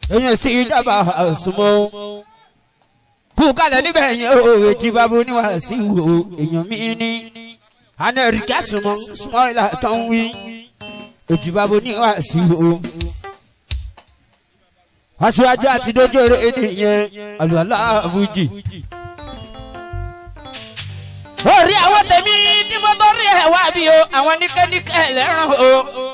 èèyàn sì dábàá àsùnmọ́ kú kalẹ̀ níbẹ̀ yẹn o èjì bàbá oníwàásí wo èèyàn mi ní anẹ́rìkà súnmọ́ ìlà tó ń wí èjì bàbá oníwàásí wo aṣáájú àti dójóró ènìyàn àlùwàlá fújì. orí àwọn tèmi ní mo tó rí ẹ̀ wá bí o àwọn níkẹ́níkẹ́ lẹ́ràn o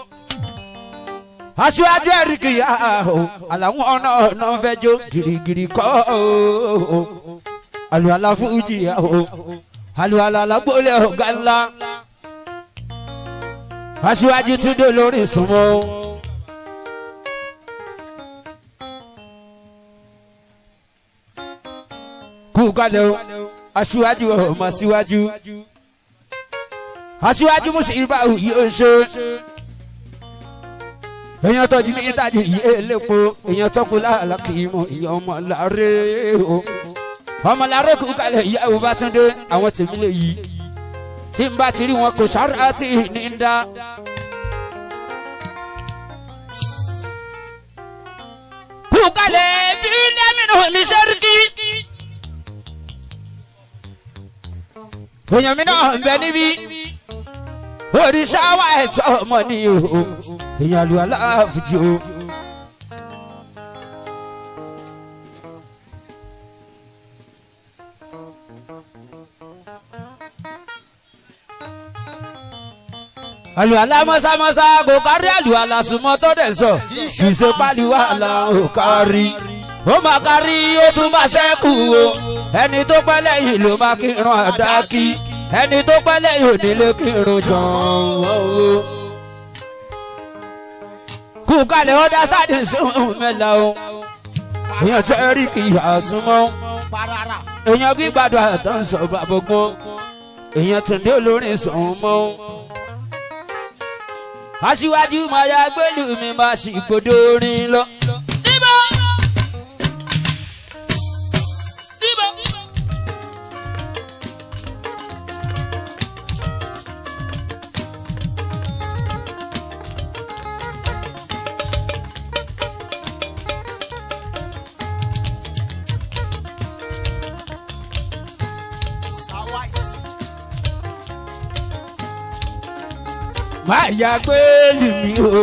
aṣáájú ẹ̀ríkìyà o àlàwọn ọ̀nà fẹ́ jó gírígírí kọ́ o àlùwàlá fújì o àlùwàlá lágbólẹ̀ ọ̀gá ńlá aṣáájú tún dé lórí súnmọ́. kú kalẹ̀ o aṣíwájú ọmọ síwájú aṣíwájú mùsùlùmí yìí ó ṣe èèyàn tọ́jú ní ìtajà yìí elépo èèyàn tọ́kù láàlákì mọ́ ìyá ọmọláre o ọmọláre kú kalẹ̀ ìyàwó bá tún dé àwọn tèmi lè yí tí n bá ti rí wọn kò sára tí ní ń dá. kú kalẹ̀ bí lẹ́mìnà mi ṣe rí kí. èèyàn mi náà ń bẹ níbí òrìṣà wa ẹ̀tọ́ ọmọ ní o èèyàn lu aláàfíjì o. àlùwàlá mọ́sámọ́sá kò kárí àlùwàlá súnmọ́ tó dẹ̀ sọ kì í ṣe pálíwàlá ò kárí ó máa kárí ó tún máa ṣẹ́kù o ẹni tó pẹ́ lẹ́yìn ló máa kírun àdákì ẹni tó pẹ́ lẹ́yìn ò nílé kírun jọ̀ọ́ o. kú kalẹ̀ ó dá sáàdì sóhun mẹ́la o èèyàn tẹ́ rí kì í àsúnmọ́ èèyàn gbígbàdùn àtọ́nsọ̀ bàbọ̀gbọ́n èèyàn tòǹdé olórin sọ̀hún mọ́. aṣíwájú máa ya gbẹ́lú mi máa ṣì gbòdo orin lọ. máa ya gbẹ́lú mi o.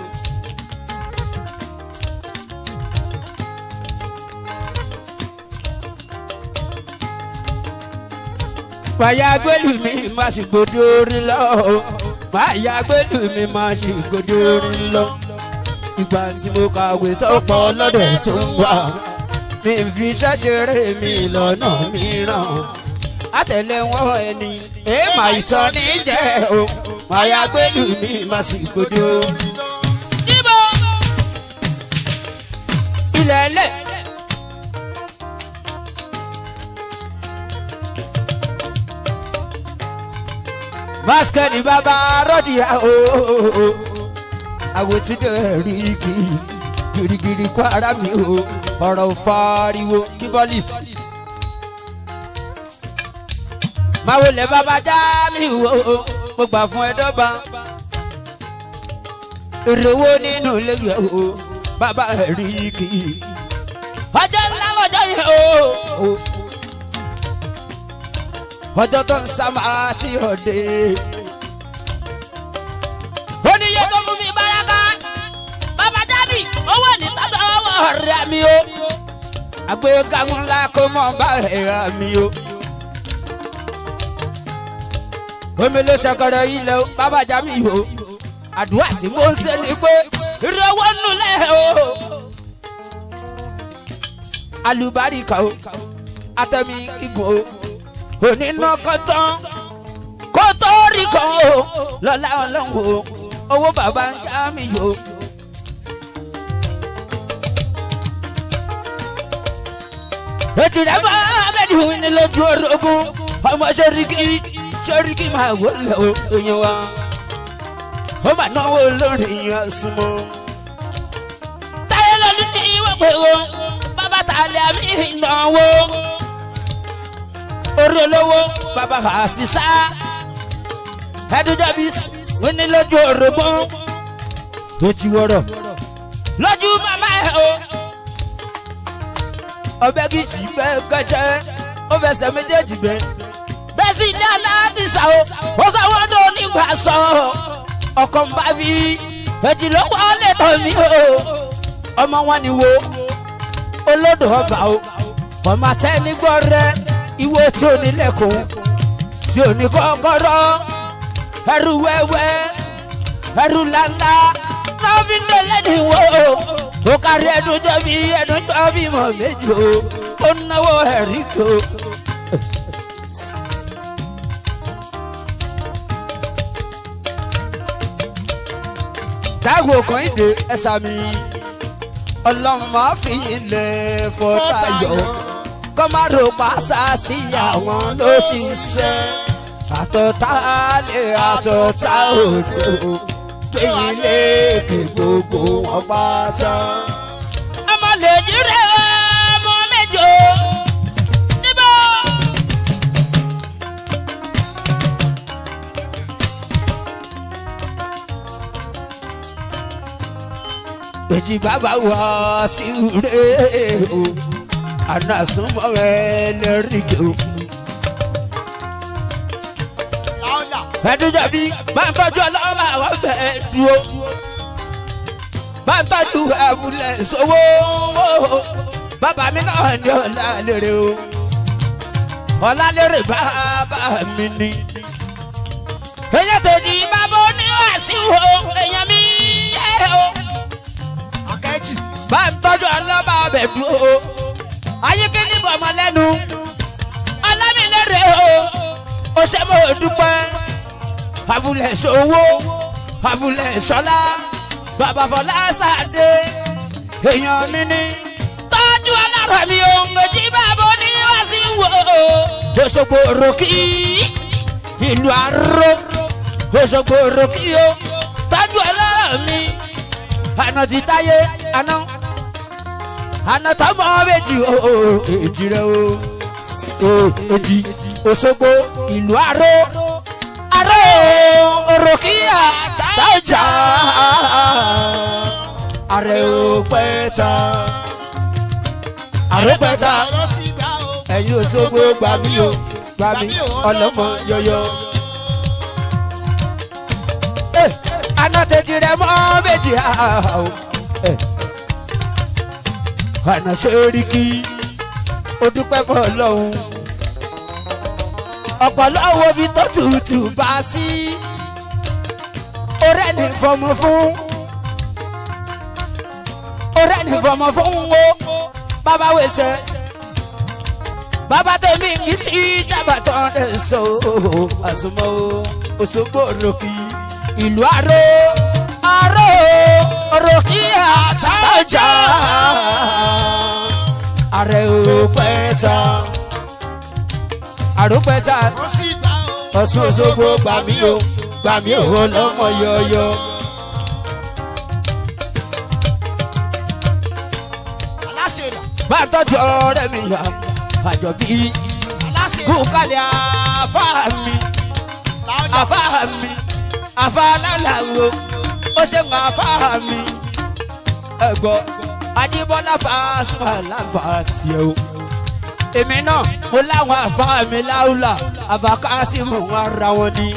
máa ya gbẹ́lú mi máa sì gbòdo orin lọ. máa ya gbẹ́lú mi máa sì gbòdo orin lọ. ìgbà tí mo kàwé tó pọ̀ lọ́dọ̀ tó ń wà mi fi ṣẹ́ṣeré mi lọ́nà mìíràn. àtẹ̀lé wọn ẹni èèmà ìtàn ní jẹ́ o. máa ya gbẹ́lú mi máa sì gbòdo. ilẹ̀ ẹlẹ́. Maskeni baba rọ́dìyà ooo àwòtúndé rí gírígírí kó ara mi o ọ̀rọ̀ fariwo kíbọ́lìs. máa wọlé bàbá já mi o mo gbà fún ẹ dọ́gba ìrèwó nínú ilé yẹ o bàbá rí kì í. ọjọ́ ńlá lọ́jọ́ yẹn o ọjọ́ tó ń sábà tí ò dé. oníyẹ tó fún mi báraka bàbá jábì owó ní tọ́jú ọwọ́ rẹ̀ mi o àgbégagun ńlá kó mọ̀ bá rẹ̀ mi o. omi ló ṣàkọrọ ilẹ̀ o bàbá jábì o àdúrà tí mo ń ṣe ni pé ìrẹ̀wọ̀ nulẹ̀ o alùbáríkà o atẹ́mi igun o onínà kan tán kó tó rí kan o lọ́lá ọlọ́run o owó bàbá ń já mi o. ètò ìdábọ̀ abẹ́ni òun ni lójú orogún ọmọ sẹ́ríkì máa wọlé o èèyàn wa ó mà náwó lórí àsùnmọ́. táyé lọ́lú ní ìwọ̀n pé o bàbá tàlẹ́ àmì ìnáwó orí olówó bàbá àṣìṣà ẹdúdàbís wọn ní lójú òrògbón tó ti wọrọ lójú màmá ẹ o ọbẹ̀ kì í sì bẹ́ẹ̀ kẹ́jẹ́ ó fẹsẹ̀ méjèèjì gbẹ. bẹ́ẹ̀ sì ní aláàbísà o ó sáwọn tó nígbà sọ ọkọ̀ ń bá mi èjì ló wọ́n lè tọ̀ mí o ọmọ wọn ni wo olódò ọba o ọmọ àtẹnigbọ́ rẹ ìwé tí ò ní lẹ́kùn tí ò ní kọ́kọ́rọ́ ẹrù wẹ́wẹ́ ẹrù lánlá náà fi ń délé níwò ó kárí ẹdun jọ bí mọ̀ méjì o ó náwó ẹ̀rí kò. Táíwò Kẹ́hìndé ẹ̀sà mi ọlọ́mọ fi ilẹ̀ fọ́tayọ̀ kọ́ má ro pàṣà sí àwọn ló ṣiṣẹ́ àtọ̀tá lè àtọ̀tá òde o gbẹ̀yìn léèké gbogbo wọn pátá. ọmọ lè jí rẹ̀ ọmọ méjì o níbo. Èjì bàbá wá sí rẹ̀ o àná súnmọ́ rẹ̀ lẹ́rìí o. ẹ̀dúnjọ́ bí bá ń tọ́jú ọlọ́mọ àwọn fẹ́ dúró bá ń tọ́jú ẹ̀wùlẹ̀ sówó bàbá mi náà ní Ọlálérè o Ọlálérè bàbá mi ni. èyàn tó jí bàbá oníwàásù o èyàn mi yẹ o bá ń tọ́jú ọlọ́mọ abẹ dúró ayíkí ní bọ̀mọ́ lẹ́nu Ọlámilérè o ó ṣe mo dúpẹ́. Abúlé ṣòwò abúlé ṣọlá bàbá fọlá ṣàdé èèyàn mi ní. tọ́jú ọlọ́rọ̀ mi ò méjì bàbá oníwàásù wò Òṣogbo òròkì ìlú àrò Òṣogbo òròkì o tọ́jú ọlọ́rọ̀ mi àná ti táyé àná tọmọ méjì o èjì rẹ o èjì Òṣogbo ìlú àrò. Òròkìyà tájà àrẹ òpẹta àròpẹta ẹ̀yin Òṣogbo gbà mí o gbà mí ọlọ́mọ yọyọ. àná tèjì rẹ mọ́ méjì àná Ṣẹ́ríkì ó dúpẹ́ fún Ọlọ́run ọ̀pọ̀lọ́wọ́ bí tó tutù bá sí ọ̀rẹ́ ní fọmọ fún wo bàbá wẹsẹ̀ bàbá tẹ̀mí kì í sí dábàá tó ń sọ àsomọ́ Òṣogbo òròkì ìlú àrò òròkì àtàjà àrẹ òpẹta àròpẹta Ọ̀ṣun Òṣogbo gbà mí o ọlọ́mọ yọyọ. bá a tọ́jú ọ̀rẹ́ mi yá Àjọbí kúkálẹ̀ àfá lálàwo ó ṣe ń àfá mi ẹ̀gbọ́ Ajíbọ́lá Pasuma lágbà tiẹ̀ o. èmi náà mo láwọn àfá mi láúlà àbákásímù wọn ra wọn ní.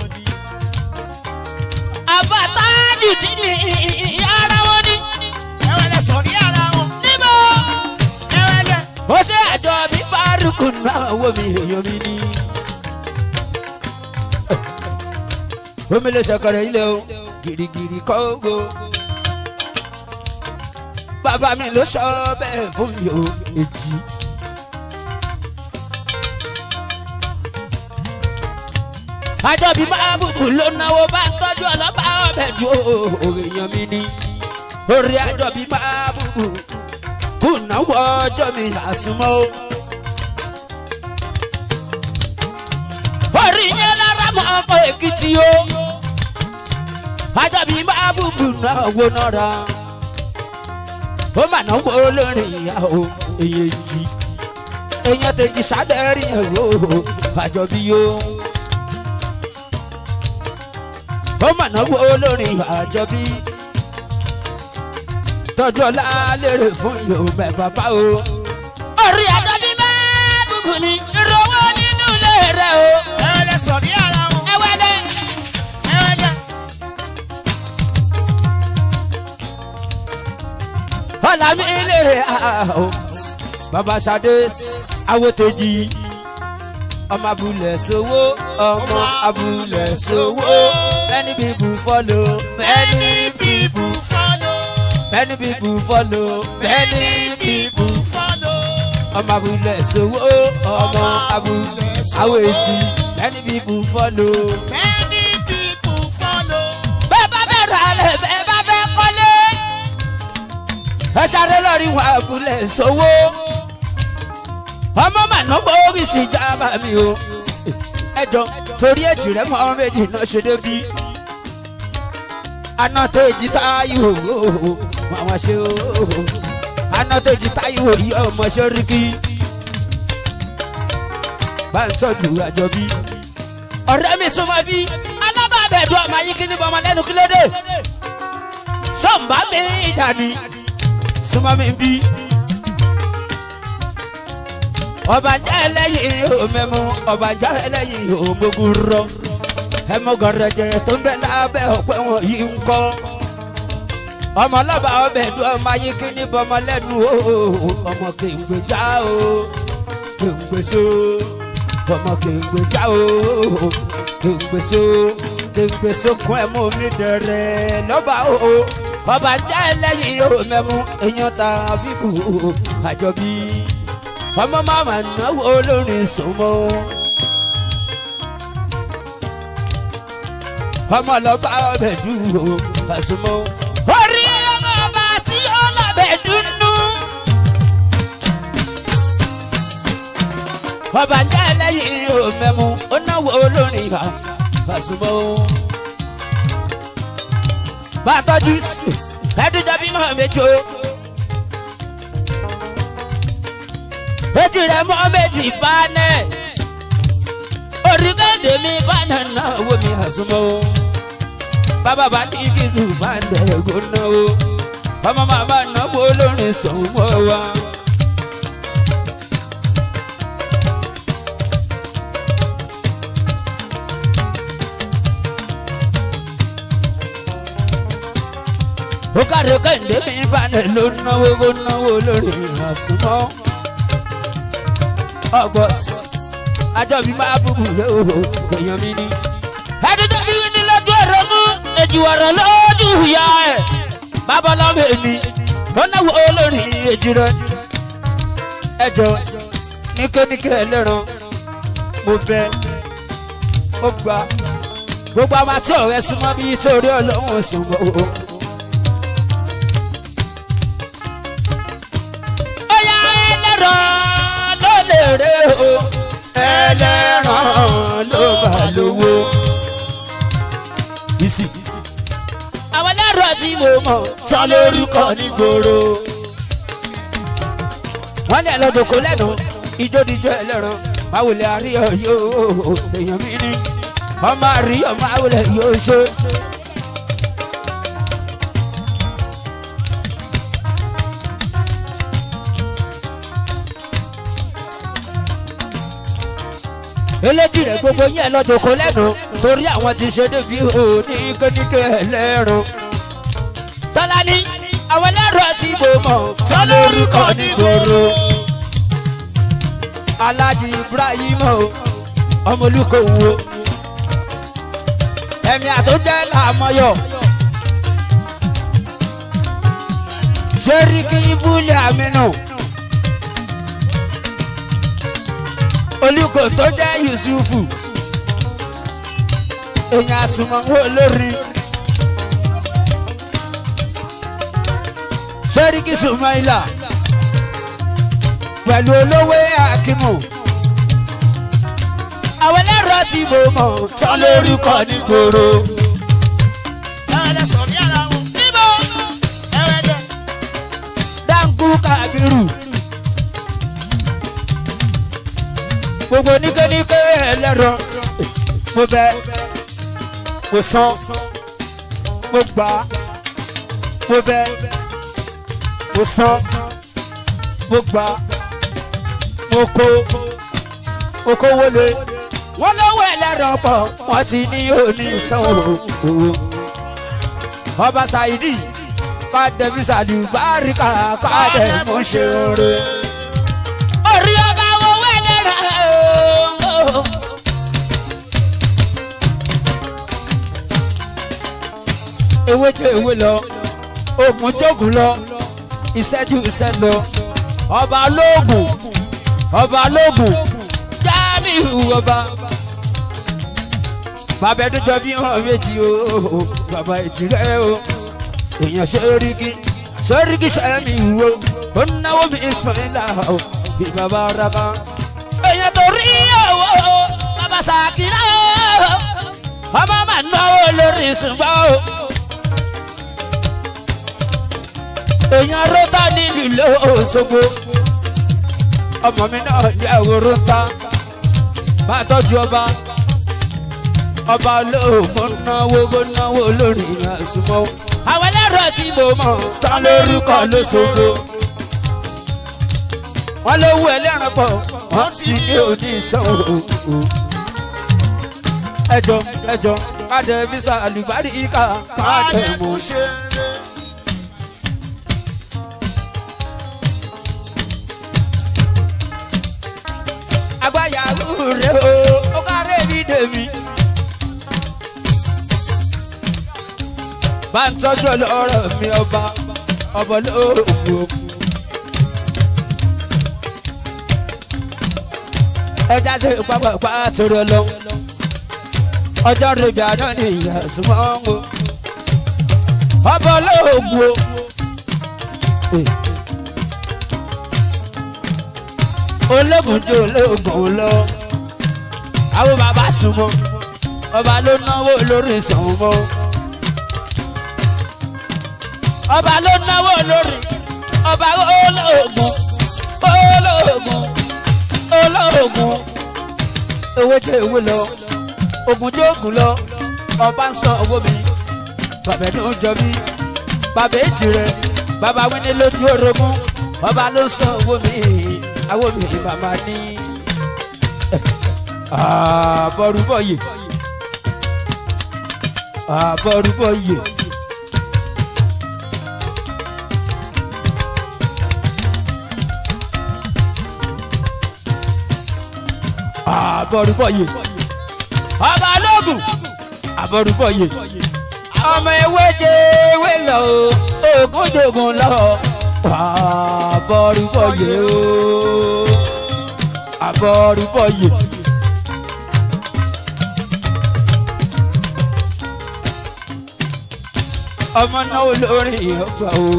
àbátájù ní ara wọn ní. ẹwẹ́lẹ̀ sọ ní ara wọn. níbo ẹwẹ́lẹ̀. ó ṣe Àjọbí Fárúkù náà wò mí èèyàn mi ní. omi lè ṣẹ̀kẹ̀rẹ̀ ilé o gìrìgìrì kóńgò. bàbá mi ló sọ bẹ́ẹ̀ fún mi o èjì. Àjọbí Mábùbù ló náwó bá ń tọ́jú ọlọ́pàá ọbẹ̀ ju èèyàn mi ní. orí Àjọbí Mábùbù kù náwó ọjọ́ mi àsùnmọ́ o. orí yẹn lára mọ́ ọkọ̀ Èkìtì o. Àjọbí Mábùbù náwó nára. ó mà náwó lórí ìyàwó èyí. èèyàn tèjì sábẹ́rì ẹ̀rọ Àjọbí yóò. ó mà náwó olórin Àjọbí tọ́jú Ọlálérè fún Yorùbá bàbá o. orí àjọ ní bẹ́ẹ̀ bùbù ni ìrọ̀wọ́ nínú ilé rẹ̀ o. ẹ̀wẹ̀lẹ̀ sọ̀rí ara wọn. ẹ̀wẹ̀lẹ̀. ẹ̀wẹ̀lẹ̀. ọ̀làmí ilé rẹ̀ o. bàbá Ṣadé Awótejì ọmọ abúlé sowó ọmọ abúlé sowó. many people follow many people follow many people follow many people follow. ọmọ abúlé sowó ọmọ abúlé Awótejì many people follow many people follow. bẹ́ẹ̀ bá bẹ́ẹ̀ rà lẹ̀ bẹ́ẹ̀ bá bẹ́ẹ̀ kọ́lé. ẹ sáré lórí wọn abúlé sowó. ọmọ màá náwó orí ti jábà mi o. ẹjọ torí èjì rẹ mọ méjì náà ṣe débi. aná tó èjì táyò màmá ṣe o. aná tó èjì táyò rí ọmọ ṣe rí kí. bá ń tọ́jú àjọbí. ọ̀rẹ́ mi súnmọ́ bí alábàbẹ̀dùn ọmọ yìí kí ní bọ́mọ lẹ́nu kí ló dé. sọ́ǹbà mi ìjà ni súnmọ́ mi bí. ọba jẹ́ ẹlẹ́yìn òmẹ́mu ọba jẹ́ ẹlẹ́yìn òmógún rọ. ẹmọgọrẹjẹ tó ń bẹ lábẹ́ ọ̀pẹ wọn yìí ń kọ́. ọmọ ọlọ́ba ọbẹ̀ dùn ọmọ yìí kí ní bọ́mọ lẹ́nu o. ọmọ kéńgbé já o kéńgbé so. ọmọ kéńgbé já o kéńgbé so. kéńgbé so kún ẹ mú mi dẹrẹ lọ́ba o. ọba jẹ́ ẹlẹ́yìn òmẹ́mu èèyàn ta fífò àjọbí. ọmọ màmá náwó olórin súnmọ́. ọmọ lọ́ba ọbẹ̀ dúró àsùnmọ́. orí ọmọ ọba tí ó lọ́bẹ̀ dúnú. ọba jẹ́ ẹlẹ́yìn òmẹ́mu ó náwó olórin àsùnmọ́. bá a tọ́jú ẹ̀ẹ́dújọ́ bímọ méjì o. èjì rẹ̀ mọ́ méjì bánẹ̀. orílẹ̀-èdè mi bánẹ̀ náà wo mi àsùnmọ́. bàbá bá ní kìsù bánẹ̀ gbóná o. ọmọ màmá náwó olórin sọ̀wọ́ wa. ó kárí kẹ́hìndé mi bánẹ̀ ló náwó olórin àsùnmọ́. August àjọbí máa bùbù lé o èèyàn mi ní. ẹni tó fi ní lójú ọ̀rọ̀ mú èjì ọ̀rọ̀ lójú ìyá ẹ̀. bàbá ọlọ́mọ èmi ó náwó olórí èjì rẹ̀. ẹjọ́ níkéníké ẹlẹ́ran mo bẹ mo gbà gbogbo àwọn àti ọ̀rẹ́ súnmọ́ bí torí ọlọ́run ṣùgbọ́n o. ó yá ẹlẹ́ran ló lè rè o. ẹlẹ́ran ló bá lówó. àwọn ẹlẹ́rọ tí mo mọ̀ sọ lórúkọ nígboro. wọ́n ní ẹlọ́dọ̀kọ lẹ́nu ìjódìjọ́ ẹlẹ́ran máwùlẹ̀ àríyọ̀ yóò èèyàn mi ní ọmọ àríyọ̀ máwùlẹ̀ yóò ṣe. eléjì rẹ̀ gbogbo yẹn lọ́dọ̀kọ lẹ́nu torí àwọn ti ṣe débi òní kéníké ẹlẹ́ran. tọ́lá ní àwọn ẹlẹ́rọ tí mo mọ̀ tọ́ lórúkọ nígboro. Aláàjì Ibrahim ọmọ Olúkòwò ẹ̀mí àtọ́jẹ́ làmọ́yọ̀ Ṣẹ́ríkì Ibùlẹ̀ Àmínú Olúkò tó jẹ́ Yusufu èèyàn àsùnmọ̀wó olórin Ṣẹ́ríkì Sumaila pẹ̀lú olówó Akimu àwọn ẹlẹ́rọ tí mo mọ̀ tán lórúkọ nígboro. níbo Danku Kabiru gbogbo níkéníké ẹlẹ́rọ mo bẹ mo san mo gbà mo bẹ mo san mo gbà mo kó wọlé wọ́n lọ́wọ́ ẹlẹ́rọ̀ pọ̀ wọ́n ti ní òní ìsanwó ọba Saidi kádẹ́bí sàlùbáríkà kádẹ́ mo ṣe oore. orí ọba owó ẹlẹ́rọ̀ ewé jẹ́ ewé lọ ogun jógun lọ ìṣẹ́jú ìṣẹ́ lọ ọba lóògùn Jamiu ọba bàbá ẹdúnjọ bí wọn méjì o bàbá ìjìrẹ́ o èèyàn Sẹ́ríkì Jamiu o ó náwó mi Ismaila o bí bàbá raka èèyàn tó rí owó bàbá Sàkírà o ọmọ máa náwó lórí ìsìnbá o. èèyàn rọ́tà nílùú Òṣogbo ọmọ mi náà jẹ́ àwòrán ta bá tọ́jú ọba olóògùn náwó lórí àsùnmọ́ àwọn ẹlẹ́rọ tí mo mọ̀ tán lórúkọ lóṣogbo wọ́n lówó ẹlẹ́ran pọ̀ wọ́n sì ní òní ìsanwó ẹjọ́ kájẹ fisa àlùbáríkà kájẹ mú ṣe. agbáyàwó rẹ̀ ó kárẹ̀ mi dèmi. bá ń tọ́jú ọlọ́rọ̀ mi ọba lóògùn. ẹja ṣe pápá torí ọlọ́run ọjọ́ rẹ̀bí àná ni ìyá súnmọ́ wọn. ọba lóògùn. ológun jẹ́ ológun lọ àwọn bàbá súnmọ́ ọba ló náwó lórí ìsànwó ọba ló náwó lórí ọba ológun owó jẹ́ owó lọ ogun jẹ́ ogun lọ ọba ń san owó mi bàbá ẹni ó jọ mí bàbá èjì rẹ bàbá wíní lójú orogún ọba ló ń san owó mi àwọn mi bàbá ní àbọrúbọyè ọba lóògùn àbọrúbọyè ọmọ ewé jẹ ewé lọ ògùn jògùn lọ àbọrúbọyè àbọrúbọyè. ọmọ náà olórí ọgbà o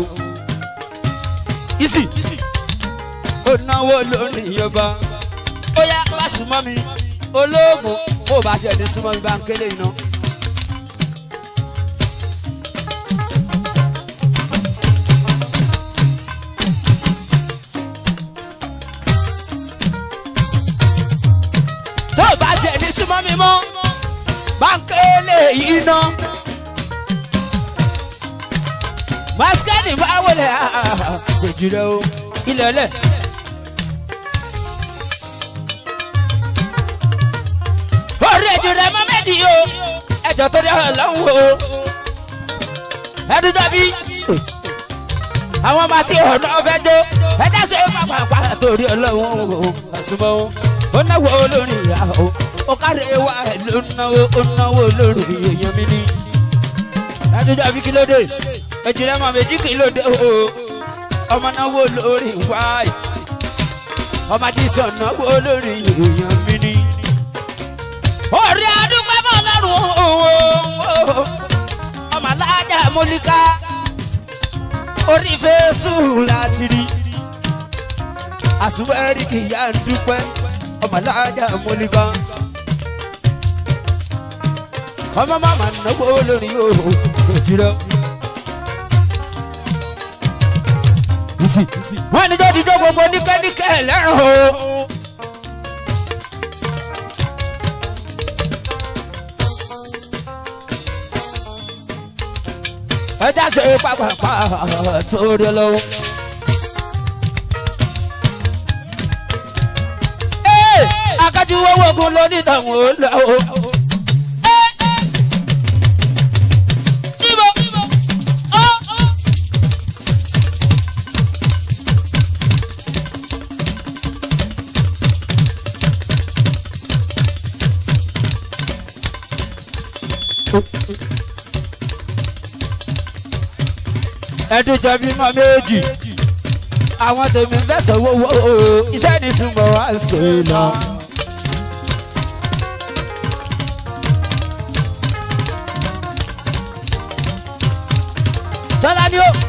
isi ó náwó lórí ọba ó yá bá súnmọ́ mi olóògùn bó bá tiẹ̀ ní súnmọ́ mi bá ń kélé iná. tó bá tiẹ̀ ní súnmọ́ mi mọ́ bá ń kélé iná. maskani bá wọlé àjèjìrẹ́ o ilẹ̀ lẹ̀. orí èjìrẹ́ mọ́ méjì o ẹjọ́ tó dé ọlọ́run o ẹdún dàbí àwọn ọmọ àti ọ̀nà ọ̀fẹ́ jó ẹjẹ́ sọ pàpàpà torí ọlọ́run o àsùnmọ́ ó náwó olórí ìyá o ó kárí wa ló náwó olórí èèyàn mi ní ẹdún dàbí kí ló dé èjìrẹ́ mọ́ méjì kí ló dé o ọmọ náwó olórí white ọmọ àti sọ̀nà olórí èèyàn mi ní. orí adúgbò bọ̀ lọ́rùn ọmọ alájà mọ́líkà orí fésù láti rí àsùnwẹ̀rì kìyà ń dúpẹ́ ọmọ alájà mọ́líkà ọmọ màmá náwó lórí òjìrẹ́. wọ́n ní jọ́ dídọ́ gbogbo níkẹ́níkẹ́ lẹ́rùn o. ẹja ṣe pàpàpà torí ọlọ́wọ́. wọ́wọ́ ogun lóní tàwọn ò lọ o. níbo ó. ẹdún jọ bímọ méjì àwọn tèmi fẹsẹ̀ wọ́wọ́ iṣẹ́ ní túnbọ̀ wá ṣe lọ. tọ́lá ni ó.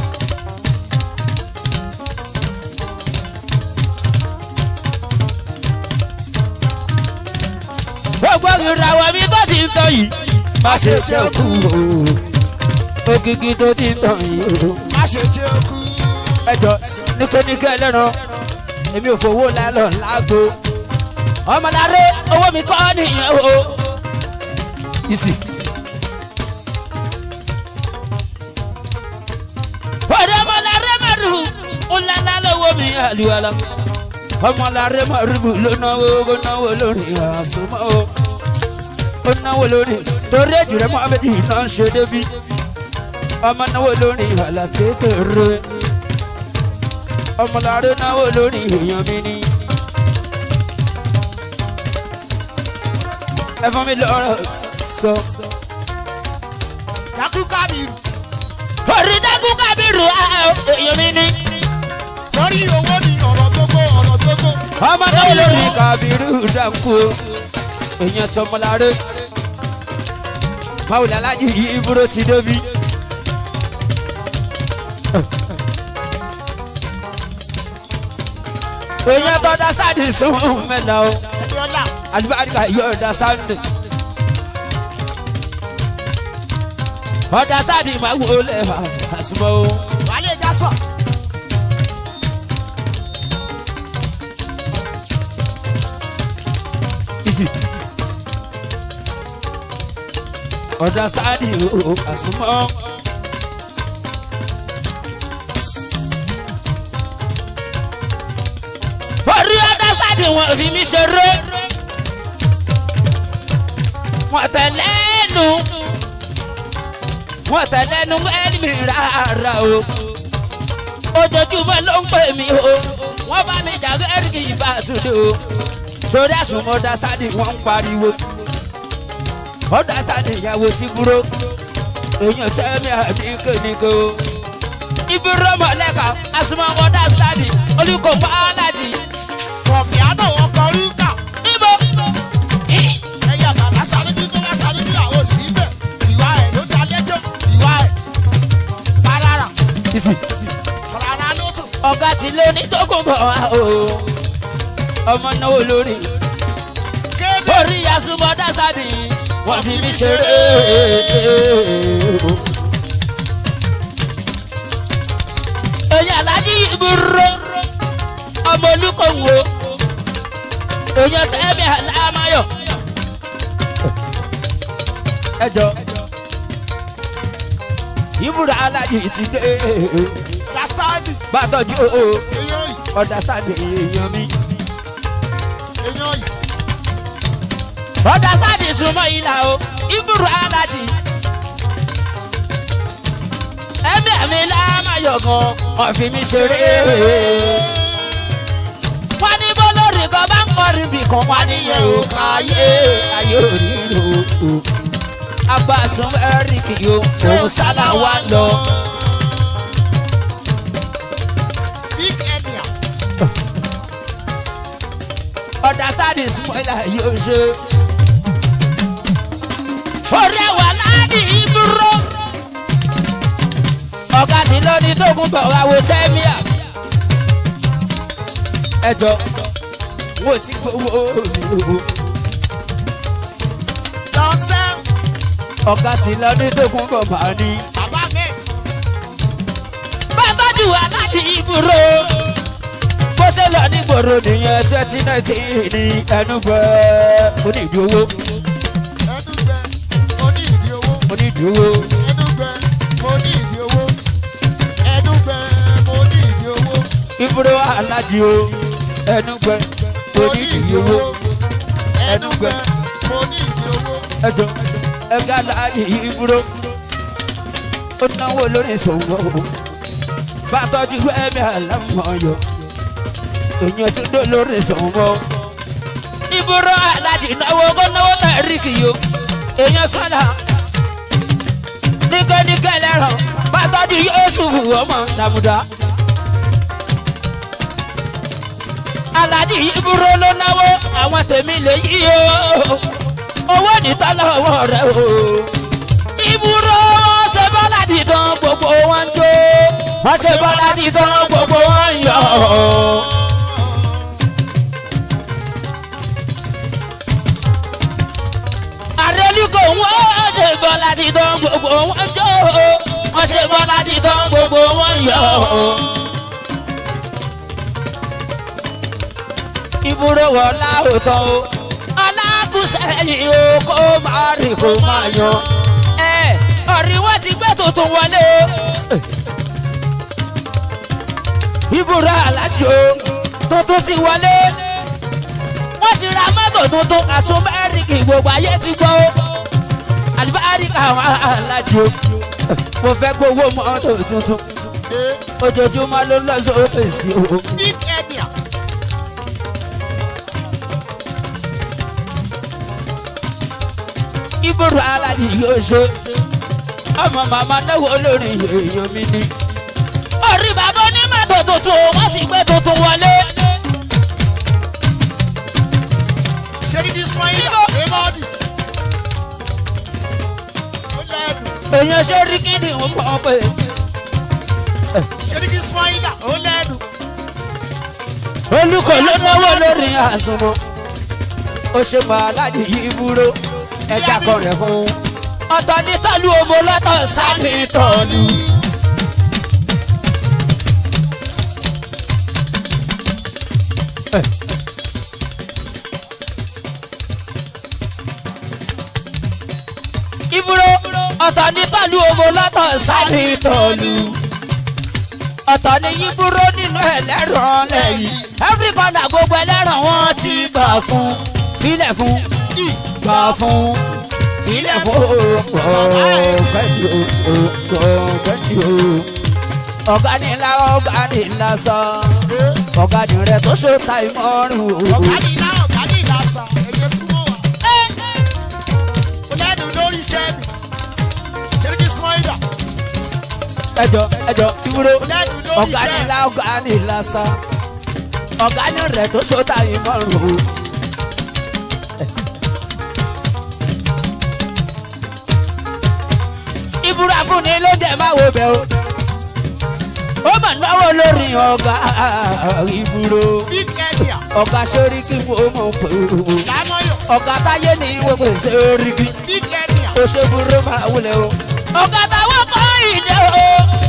gbogbo ìràwọ̀ mi tó ti ń tọ́ yìí má ṣe jẹ́ kú o. òkìkí tó ti ń tọ́ yìí o. má ṣe jẹ́ kú. ẹjọ níkẹ́níkẹ́ ẹlẹ́ran èmi ò fowó lálọ́ lágbo ọmọláre owó mi kọ́ nìyẹn o. ìsì. ọ̀dọ́ ọmọláre márùn ún ńláńlá lọ́wọ́ mi àlùwàlà ọmọláre márùn ló náwó lórí àsomọ́ o. ó náwó lórí torí èjì rẹ̀ Mohammed náà ń ṣe débi ọmọ náwó lórí àlàsé kéré. ọmọláre náwó lórí èèyàn mi ni. ẹ fún mi lọ́rọ̀ sọ. Dákú Kábírù. orí Dákú Kábírù èèyàn mi ni. Torí owó ni ọ̀rọ̀ gbogbo. ọmọ náwó lórí Kábírù Dákú èèyàn tọmọláre. báwo la lájú yìí ibúrò ti dóbi. èèyàn tó dá sáàdì sún mẹ́ta o. àdúbàdìkà yóò dá sáàdì. ọ̀dà sáàdì máa wò lẹ́wà àsùnmọ́ o. Wálé Jásọ̀. ọ̀dà sáàdì o àsùnmọ́. orí ọ̀dà sáàdì wọn fi mí ṣeré. wọ́n tẹ̀lẹ́nu ẹni mi rárá o. ojoojúmọ́ ló ń pè mí o. wọ́n bá mi jàgbé ẹ̀ríkì ìbátúndé o. torí àsùnmọ́ ọ̀dà sáàdì wọ́n ń pariwo. ọ̀dà sáàdì ìyàwó ti búrò. èèyàn tẹ́mi àdínkèníkè o. ibùdó mọ̀lẹ́ka àsùnmọ́ ọ̀dà sáàdì olùkọ́ alájì. Kọ̀mí àná wọn kọ rúkà. níbo. Ẹyà bàbá sáré bí tó bá sáré bí àwọn òsì bẹ̀. Ìwà ẹ̀ ló dá lẹ́jọ́. Ìwà ẹ̀ parara. Parara ló tún. ọ̀gá ti lé ní tókùn bọ̀ wá o. ọmọ náwó lórí. Kéde. orí àsùnmọ́ ọ̀dà sáàdì wọ́n fi mí ṣeré. èèyàn alájí ibùdó ọmọ olùkọ́wò. èèyàn tẹ́mi àlámáyọ̀. ẹjọ́ ibùdó alájí ti dé. Dastadi. bá a tọ́jú o Èèyàn yìí. ọ̀dà sáàdì èèyàn mi. Èèyàn yìí. ọ̀dà sáàdì súnmọ́ ìlà o ibùdó alájí. ẹ̀mí àmì lámáyọ̀ gan wọ́n fi mí ṣeré. wọ́n ní bó lórí kan bá ń kọrin bì kan wá níyẹn o ayé òrìrò o. agbásùn ẹ̀ríkì o òun sálà wá lọ. Big Emia. ọ̀dà sáàdì súnmọ́ ìlà yóò ṣe. orí ẹ̀wà láàdì ìbúrò. ọ̀gá tí lóní tókùn bọ̀ wá wo tẹ́míà. ẹjọ́ wo ti gbowó mi o. Lọ́sẹ̀. ọ̀gá tí lóní tókùn bọ̀ máa ní. Bàbá mi. bá tọ́jú wa láti ìbúrò. bó ṣe lọ ní gbòòrò nìyẹn 2019 ní ẹnugbẹ́ onídìí owó. Ẹnugbẹ́. Mo ní ìdí owó. onídìí owó. Ẹnugbẹ́. Mo ní ìdí owó. Ẹnugbẹ́. Mo ní ìdí owó. ìbúrò alájí o ẹnugbẹ́ onídìí owó. ẹnu gbẹ mo ní ìdí owó. ẹjọ ẹgbẹ́ aláàyè ìbúrò ó náwó lórí ìṣòwò bá tọ́jú ẹ̀mí àlámọ̀yọ èèyàn tó dó lórí ìṣòwò ìbúrò aláàjì náwó kó náwó tẹ̀rí kìyó èèyàn sọ́là níkẹ́níkẹ́ lẹ́rọ̀ bá tọ́jú yóò ṣubú ọmọ dàmúdà. aláàjì ìbúrò ló náwó àwọn tèmi lè yí o owó níta lọ́wọ́ rẹ̀ o. ìbúrò ṣe bọ́lá dídán gbogbo wọn ń jó wọ́n ṣe bọ́lá dídán gbogbo wọn ń yọ̀. àrẹ́líkò wọ́n ṣe bọ́lá dídán gbogbo wọn ń jó wọ́n ṣe bọ́lá dídán gbogbo wọn ń yọ̀. ìbúrò wọ̀ láòótọ́ o alákùsẹ̀yìn o kó máa rìn kó máa yan ọ̀rí wọ́n ti gbé tuntun wọlé o. ìbúrò alájò tuntun ti wọlé wọ́n ti ra mọ́tò tuntun àsomẹ́rìkì gbogbo ayé ti gbọ́ àlùbáríkà àwọn alájò mo fẹ́ gbowó mọ́tò tuntun ojoojúmọ́ ló lọ sókè sí o. ìbúrò alájì yóò ṣe ọmọ màmá náwó lórí èèyàn mi ni. orí bàbá onímọ̀tò tuntun wọ́n ti gbé tuntun wọlé. èèyàn ṣe rí kí ni wọ́n mọ̀ pé. olùkọ́ ló náwó lórí àsùnmọ́ ó ṣe mọ́ alájì ìbúrò ẹja kan rẹ̀ fún ọ̀tọ̀ ní tọ́lú ọmọ lọ́tọ̀ sáni tọ́lú. ìbúrò ọ̀tọ̀ ní tọ́lú ọmọ lọ́tọ̀ sáni tọ́lú. ọ̀tọ̀ ní ìbúrò nínú ẹlẹ́rọ̀ lẹ́yìn everybody gbogbo ẹlẹ́rọ̀ wọn ti gbà fún ilẹ̀ fún gbà fún ilẹ̀ fún ọ̀gá ni ńlá ọ̀gá ni ńlá sọ ọ̀gá ni rẹ̀ tó ṣó ta ìmọ̀rún. ọ̀gá ni ńlá sọ ẹ̀yẹ súnmọ́ wa. ọlẹ́nu lórí iṣẹ́ mi ṣẹ́ríkì súnmọ́ ìdá. ẹjọ ìwúrò ọ̀gá ni ńlá ọ̀gá ni ńlá sọ ọ̀gá ni rẹ̀ tó ṣó ta ìmọ̀rún. ìbúra fún ni ló jẹ máa wo bẹ o ó mà náwó lórí ọ̀gá ìbúrò ọ̀gá sóríkì wo mọ̀ pé o ọ̀gá táyé ní wọ́n pè sóríkì ó ṣe burú máa wulẹ̀ o ọ̀gá táwọn kọ́ ìdè o.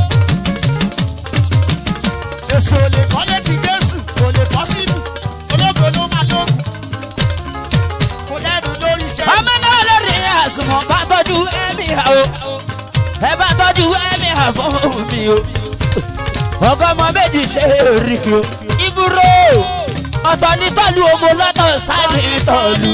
èso lè kọ́lé ti Jésù kò lè kọ́ sínú ológo ló máa lóògùn kò lẹ́nu lórí iṣẹ́. ọmọ náà lórí àsùnwọ̀n bá tọ́jú ẹ̀mí o ẹ bá tọ́jú ẹ̀mí àfọ́n mi o ọgọ́ ọmọ méjì ṣe èrìkì o ìbúrò ọ̀tọ̀ ní tọ́lú ọmọ lọ́tọ̀ sáré tọ́lú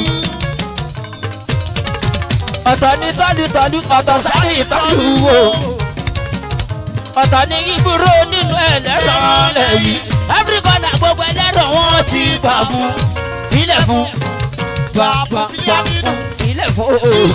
ọ̀tọ̀ ní tọ́lú ọ̀tọ̀ sáré tọ́lú o ọ̀tọ̀ ní ìbúrò nínú ẹlẹ́rọ̀ lẹ́yìn áfíríkọ̀nà gbogbo ẹlẹ́rọ̀ wọn ti gbà fún ilẹ̀ fún gbà fún ilẹ̀ fún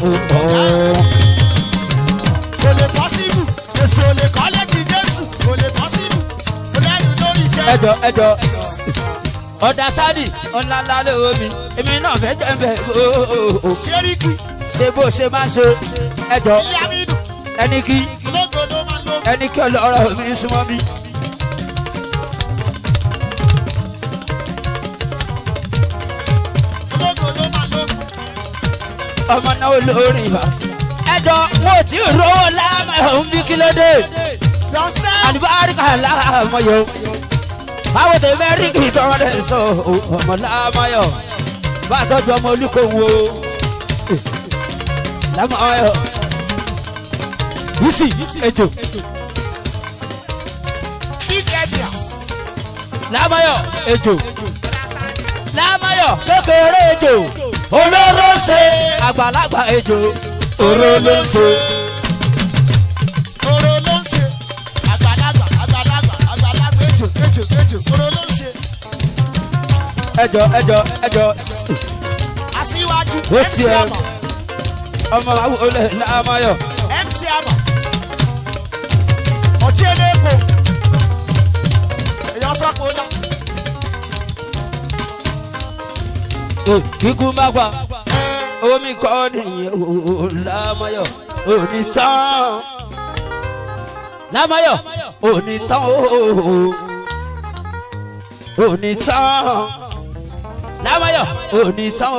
kò lè pọ́sibù èso lè kọ́lé ti Jésù kò lè pọ́sibù kò lẹ́nu lórí iṣẹ́. ẹjọ ọ̀dà sáré ọ̀làlá lówó mi èmi náà fẹ́ jẹ́ bẹ́ẹ̀ o. ṣéríkì. ṣé bó ṣe máa ṣe ẹjọ ẹni kí ọlọ́rọ̀ mi súnmọ́ mi. ọmọ náà olórin ìbá ẹjọ wọn ò tí ì rówó láàmú ẹ̀hún bí kí ló dé àlùbáríkà láàmú yòó báwo tẹ mẹ́ríkì tọ́ rẹ̀ sọ ọmọ láàmú yọ bá tọ́jú ọmọ olùkọ́wò láàmú yọ yìí ẹjọ láàmú yọ ẹjọ láàmú yọ kékeré ẹjọ olóró ṣe àgbàlagbà ejò oró ló ń ṣe. Oró ló ń ṣe àgbàlagbà ejò oró ló ń ṣe. ẹjọ. Aṣíwájú Ó MC tiẹ̀. Àmọ̀. ọmọ wa wọlé lámáyọ. MC Àmọ̀. Ọ̀tí eléèpo. Èèyàn tó kó lọ. kíkú má pa omi kọ́ nìyẹn lámáyọ òní tán lámáyọ òní tán òní tán lámáyọ òní tán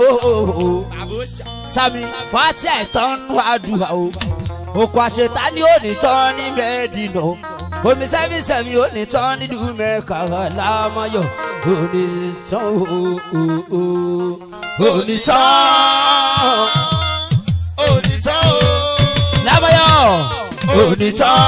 sami fati àìtán wàdùà o òkú àṣetá ni òní tán ní mẹ́ẹ̀dínà omi sẹ́mi òní tán nílùú mẹ́ka lámáyọ òní tán òní tán lámáyọ òní tán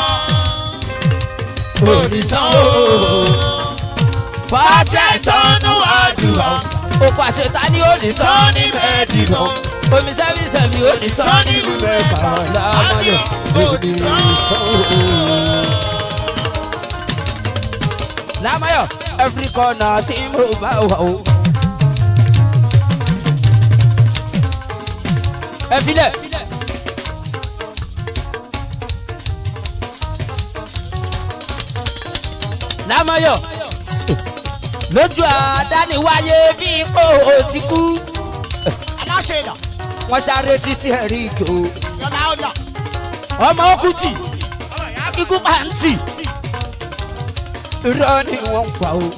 fati àìtán wàdùà òkú àṣetá ni òní tán ní mẹ́ẹ̀dínà omi sẹ́mi òní tán nílùú mẹ́ka lámáyọ òní tán. Lámáyọ every corner tí mo bá wà o. ẹ filẹ̀. Lámáyọ lójú àdániwáyé bí ipò ti kú. Aláṣẹ ìlà. Wọ́n sáré títí ẹ̀rí ìgò. Yọ̀lá ọ̀là. Ọmọ Òkútì ikú pàǹtì. Irọ́ ni wọ́n ń pa o.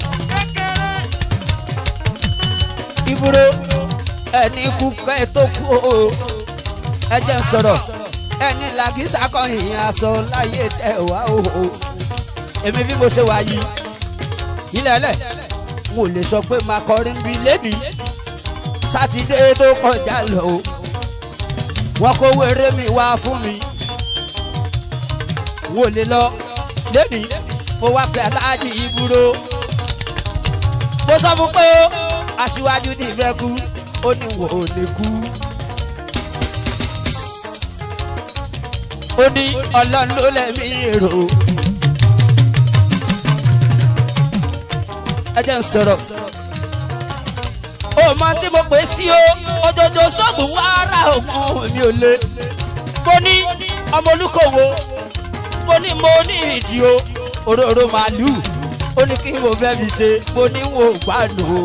Iburo ẹni ikú fẹ́ tó kú o. Ẹ jẹ́ n sọ̀rọ̀ ẹni làgísà kan ìyẹn aṣọ láyé tẹ̀ wá o. Èmi bí mo ṣe wà yìí ilẹ̀lẹ̀ mo lè sọ pé máa kọrin bí lẹ́bi sátidé tó kọjá lọ o. Wọ́n kó wéré mi wá fún mi. Wò lè lọ lẹ́bi mo wá pé aláàjì Iburo. Mo sọ fún pé aṣíwájú ti fẹ́ kú ó ní wò ó lè kú. Ó ní Ọlọ́run ló lẹ́mí èrò. Ẹ jẹ́ n sọ̀rọ̀. Ó mọ tí mo pè sí o òjòjò sóògùn wá ara ògùn mi ò le. Mo ní ọmọ Olúkòwò mo ní ìdí o òróró màálù ó ní kí mo fẹ́ fi ṣe mo ní wò gbàdùn o.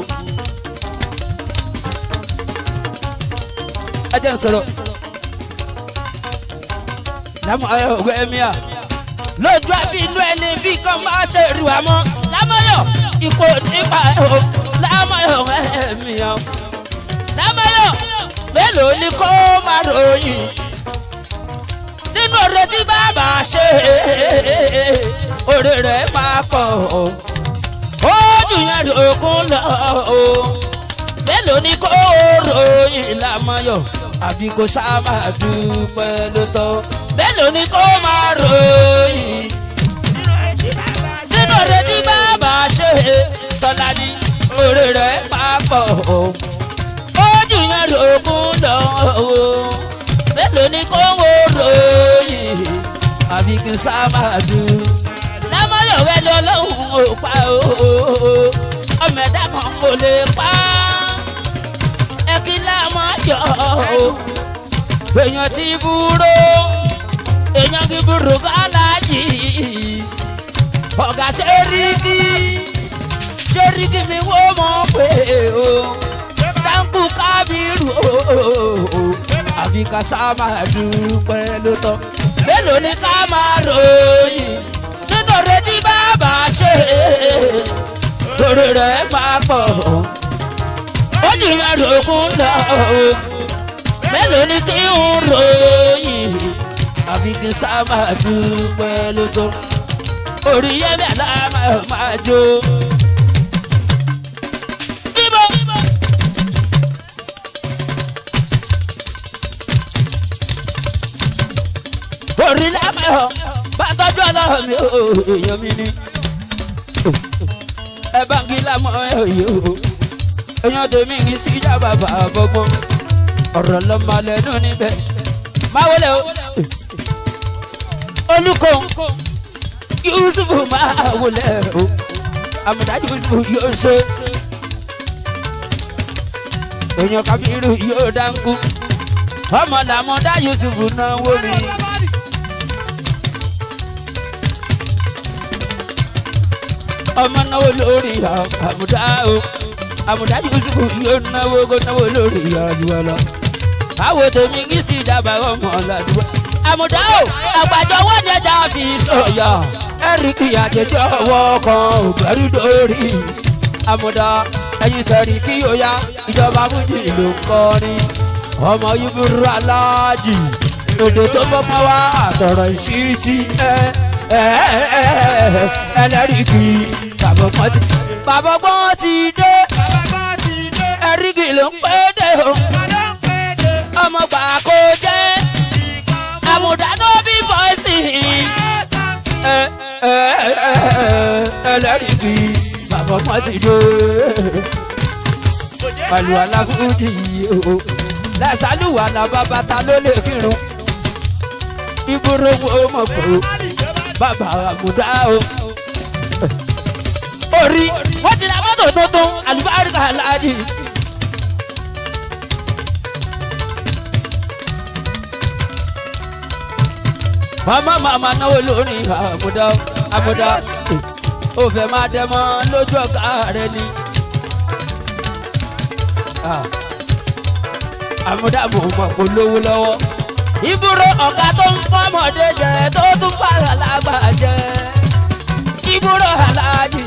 Ẹ jẹ́ n sọ̀rọ̀. Lámáyọ ọ̀gbẹ́ mi à lójú àbí inú ẹni bí kan máa ṣe rí wa mọ́. Lámáyọ ipò nípa o Lámáyọ ẹ̀mí à. Lámáyọ mélòó ni kó máa ròyìn nínú ọ̀rẹ́ tí bàbá ṣe oore rẹ̀ máa pọ̀ ó dùn yẹn lókun lọ o. Mélòó ni kó ròyìn Lámáyọ àbí kó sá máa dúpẹ́ ló tọ́. Mélòó ni kó máa ròyìn nínú ọ̀rẹ́ tí bàbá ṣe tọ́lá ní oore rẹ̀ máa pọ̀ ó dùn yẹn lókun lọ o. Mélòó ni kó ròyìn àbí kí n sá máa dúpẹ́. Lámáyọ wẹ́ lọ́lọ́hún ò pa o ọmọ ẹ̀dá kan kò lè pa ẹ kí Lámáyọ o. Èèyàn ti Iburo èèyàn kí Iburo bá láàjì ọ̀gá Ṣẹ́ríkì mi wó mọ̀ pé o Táǹkù Kábírù o àbí ká sá máa dúpẹ́ ló tọ́. Mélòó ni ká máa ròyìn nínú ọ̀rẹ́ tí bàbá ṣe oore rẹ̀ máa pọ̀ ó ní mẹ́rọ̀kún lọ o. Mélòó ni kí n ròyìn àbí kí n sá máa dúpẹ́ ló tọ́. Orí yẹ́bí Lámáyọ máa jó. Orí Lámáyọ bá tọ́jú Ọlọ́run mi ò èèyàn mi ni ẹ bá ń kí Lámáyọ yìí o èèyàn tèmi kì í sí ìjà bàbá àbọ̀gbọ́n ọ̀rọ̀ lọ́mọ lẹ́nu níbẹ̀ máa wọlé o olùkọ́ Yusufu máa wọlé o àmùdá Yusufu yóò ṣe èèyàn Kábírù yóò dáńkú ọmọ làmúdá Yusufu náà wó mi. ọmọ náwó lórí àmùdá o àmùdá Yusufu yóò náwó kó náwó lórí àdúrà káwọ tèmi kì í sì dábàá ọmọ làdúrà àmùdá o àgbàjọ wọn ni ẹja fi sọyà ẹríkì àjẹjọ ọwọ́ kan ògbẹrù lórí àmùdá ẹyin tẹrí kí yóò yá ìjọba fújì ló ń kọrin ọmọ Yusufu aláàjì èdè tó fọmọ wá àtọ̀rọ̀ ìṣítí ẹlẹ́rìkì bàbá gbọ́n ti dé ẹ̀ríkì ló ń pé dé o ọmọ gbà kó jẹ́ àmùdá tó bí fọ́ọ̀sì ẹlẹ́rìkì bàbá gbọ́n ti dé àlùwàlá fújì o lẹ́sàlùwàlá bàbá ta ló lè kírun ìgboro wo mọ̀ pé bàbá àmùdá o orí wọ́n ti ra mọ́tò tuntun àlùbáríkà aláàjì. màmá náwó lórí àmùdá ó fẹ́ máa dẹ́mọ́ lójú ọ̀gá rẹ ni. àmùdá mo mọ̀ kó lówó lọ́wọ́ ìbúrò ọ̀gá tó ń fọ́mọdé jẹ tó tún fàrà lágbà jẹ ìbúrò aláàjì.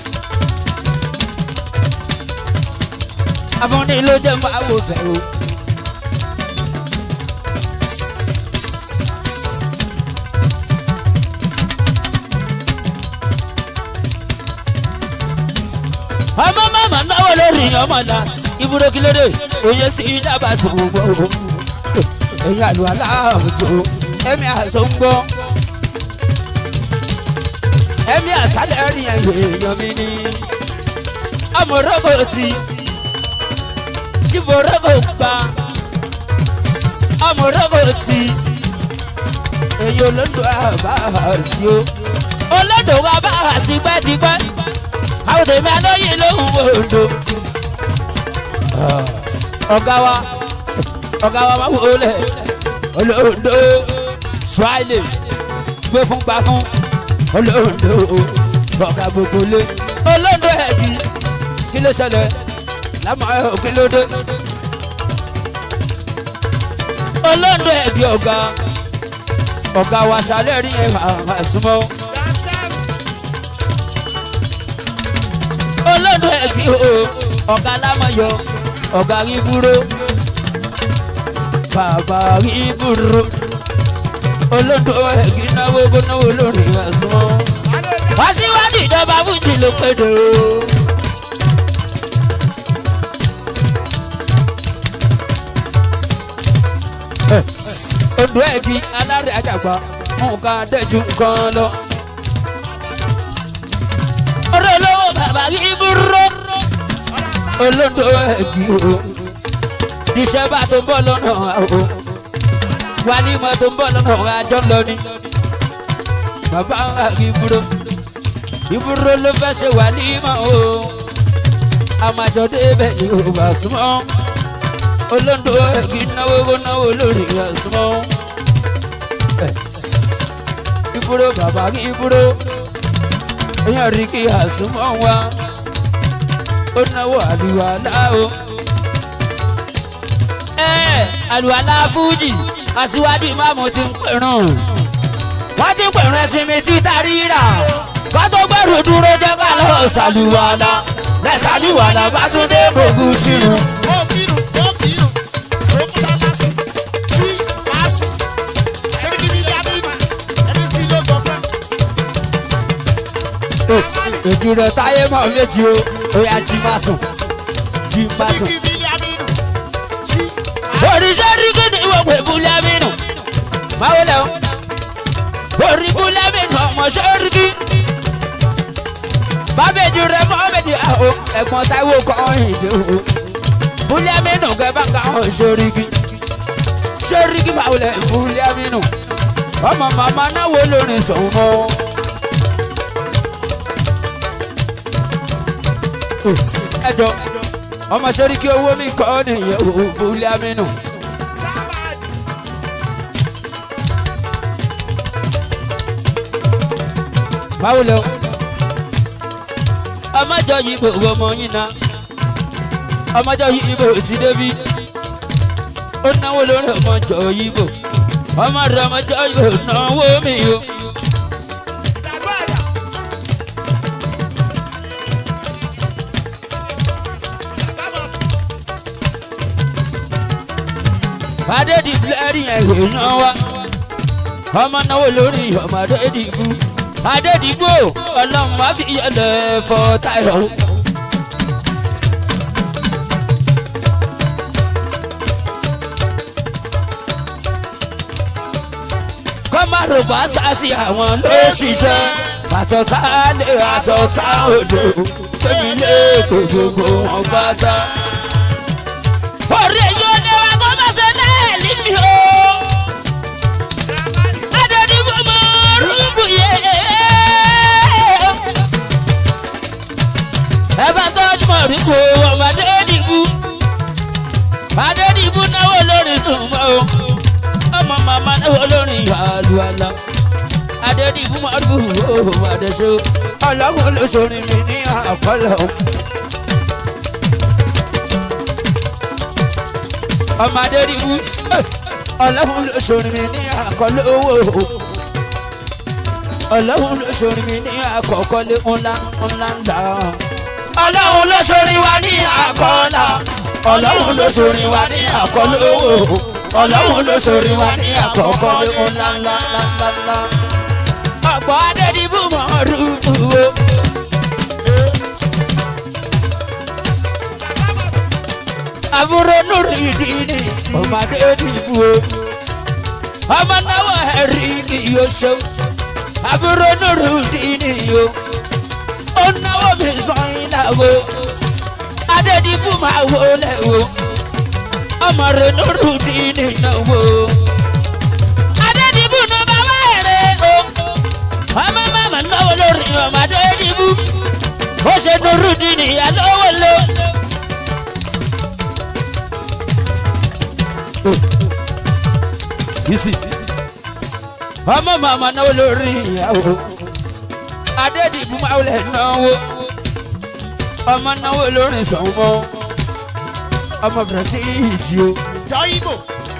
àfọ̀nì ló jẹ́ máa wò fẹ́ o. ọmọ màmá náwó lórí ọmọ náà ìbúrò kí lóde òye sí ìjábà tó gbọ́ o. ẹ̀yin àlù aláàbò ẹ̀mí àsọ̀ngbọ́ ẹ̀mí àsálẹ̀ rìn èèyàn mi ní amọ̀rọ̀bọ̀ tí ṣìbọ̀rọ̀bọ̀ gbà amọ̀rọ̀bọ̀ tí èyí olódò àbá sí o olódò wa bá tipẹ́tipẹ́ àwọn tèmi alóyè lóhùn òdo ọ̀gá wa máa wọlé olódò ṣáìlè gbé fún gbà fún olódò ọ̀gá gbogbo lé olódò ẹ̀gì kí ló ṣẹlẹ̀ lámà ẹ̀ kí ló dé olódò ẹ̀gì ọ̀gá wa ṣàlẹ̀ rí ẹ̀ máa súnmọ́ olódò ẹ̀gì ọ̀gá lámọ̀yọ ọ̀gá rí búrò bàbá rí búrò olódò ẹ̀gì náwó gbónáwó lórí ẹ̀sùn wá síwájú ìjọba fújì ló péde o. odò ẹ̀gì alárẹ̀ àjàgbá nǹkan dẹ́jú nǹkan lọ. ọ̀rọ̀ olówó bàbá rí búrò olódò ẹ̀gì o níṣẹ́ bá tó ń bọ̀ lọ́nà o wà ní ìmọ̀ tó ń bọ̀ lọ́nà àjọ lọ ni bàbá rí búrò ìbúrò ló fẹ́ ṣe wà ní ìmọ̀ o àmàjọ débẹ̀ ni ò bá súnmọ́ olódò ẹ̀gì náwó lórí ẹ̀sùnmọ́ ìbúrò bàbá rí ìbúrò èèyàn rí kí àsùnmọ́ wa ó náwó àlùwàlá o àlùwàlá fújì aṣíwájú ìmáàmù ti ń pèrún wọ́n ti ń pèrún ẹ̀sìn mi títa rírà kó tó gbẹ̀rù dúró jẹ́ ká lọ́ọ́ ṣàlùwàlá lẹ́sàlùwàlá bá tún dé gbogbo ṣírun. ìdúró táyé mọ̀ méjì o oya jí má sùn jí má sùn. òrìṣẹ́ rígì ni wọ́n pè Bùlámínù máa wọlé o orí Bùlámínù ọmọ ṣẹ́ríkì bábẹ́jú rẹ mọ́ méjì àhó ẹ̀gbọ́n táíwò kan ìdè o búlẹ́mínú kẹfà káwọn ṣoríkì báwọlẹ̀ búlẹ́mínú ọmọ màmá náwó lórí sọ̀hún mọ́. ẹjọ ọmọ ṣoríkì owó mi kọ́ nìyẹn o búlẹ́mínú. báwo lọ ọmọjọ yìí bò ọmọ yín náà ọmọjọ yìí bò ti débi ó náwó lórí ọmọjọ yìí bò ọmọ rẹ ọmọjọ yìí bò náwó mi o. adédìbò lẹ́rìí ẹ̀rọ náà wá ọmọ náwó lórí ọmọ adédìbò. Adédìgbò ọlọ́run wá fi yẹlẹ̀ fọ táyọ̀. Kọ́márò bá sásì àwọn ló ṣiṣẹ́. Àtọ̀tá lé àtọ̀tá odò. Tóbi lé gbogbo wọn bá sá. Orí èyí ò ní wa kó má ṣe lẹ́ẹ̀lì mi o. Adédìgbò mọ̀ rúbù yẹ. Ẹ̀bá tọ́jú mọ̀ rí kò ọmọ Adédìbú náwó lórí sùnmọ́ o ọmọ màmá náwó lórí àlùwàlà Adédìbú mọ̀ rí kò ọmọ Adéṣó ọlọ́run ló sọrí mi ní àkọlọ̀ ọmọ Adédìbú ọlọ́run ló sọrí mi ní àkọlọ̀ owó ọlọ́run ló sọrí mi ní àkọ́kọ́lé ńlá ńlá. Ọlọ́run ló sọrí wa ní àkọlà Ọlọ́run ló sọrí wa ní àkọlówó Ọlọ́run ló sọrí wa ní àkọ́kọ́lé ńlá ńlá ńlá. Ọ̀pọ̀ Adédìbú mọ̀ rúbù o. Àbúrò Nurudeen ọmọ Adédìbú o. Ọmọ náwó ẹ̀rí kì yóò ṣe àbúrò Nurudeen o. Ó náwó mi sàn ìlàwó Adédìbú máa wò lẹ́wọ̀ ọmọ rẹ̀ Nurudeen náwó Adédìbú náà bá wà rẹ̀ o ọmọ màmá náwó lórí ọmọ Adédìbú ó ṣe Nurudeen ìyálówó lé. ọmọ màmá náwó lórí ìyàwó Adédìbú máa wọlé náwó ọmọ náwó lórí sọmọ ọmọ Brazil o. Jọ́yìnbó.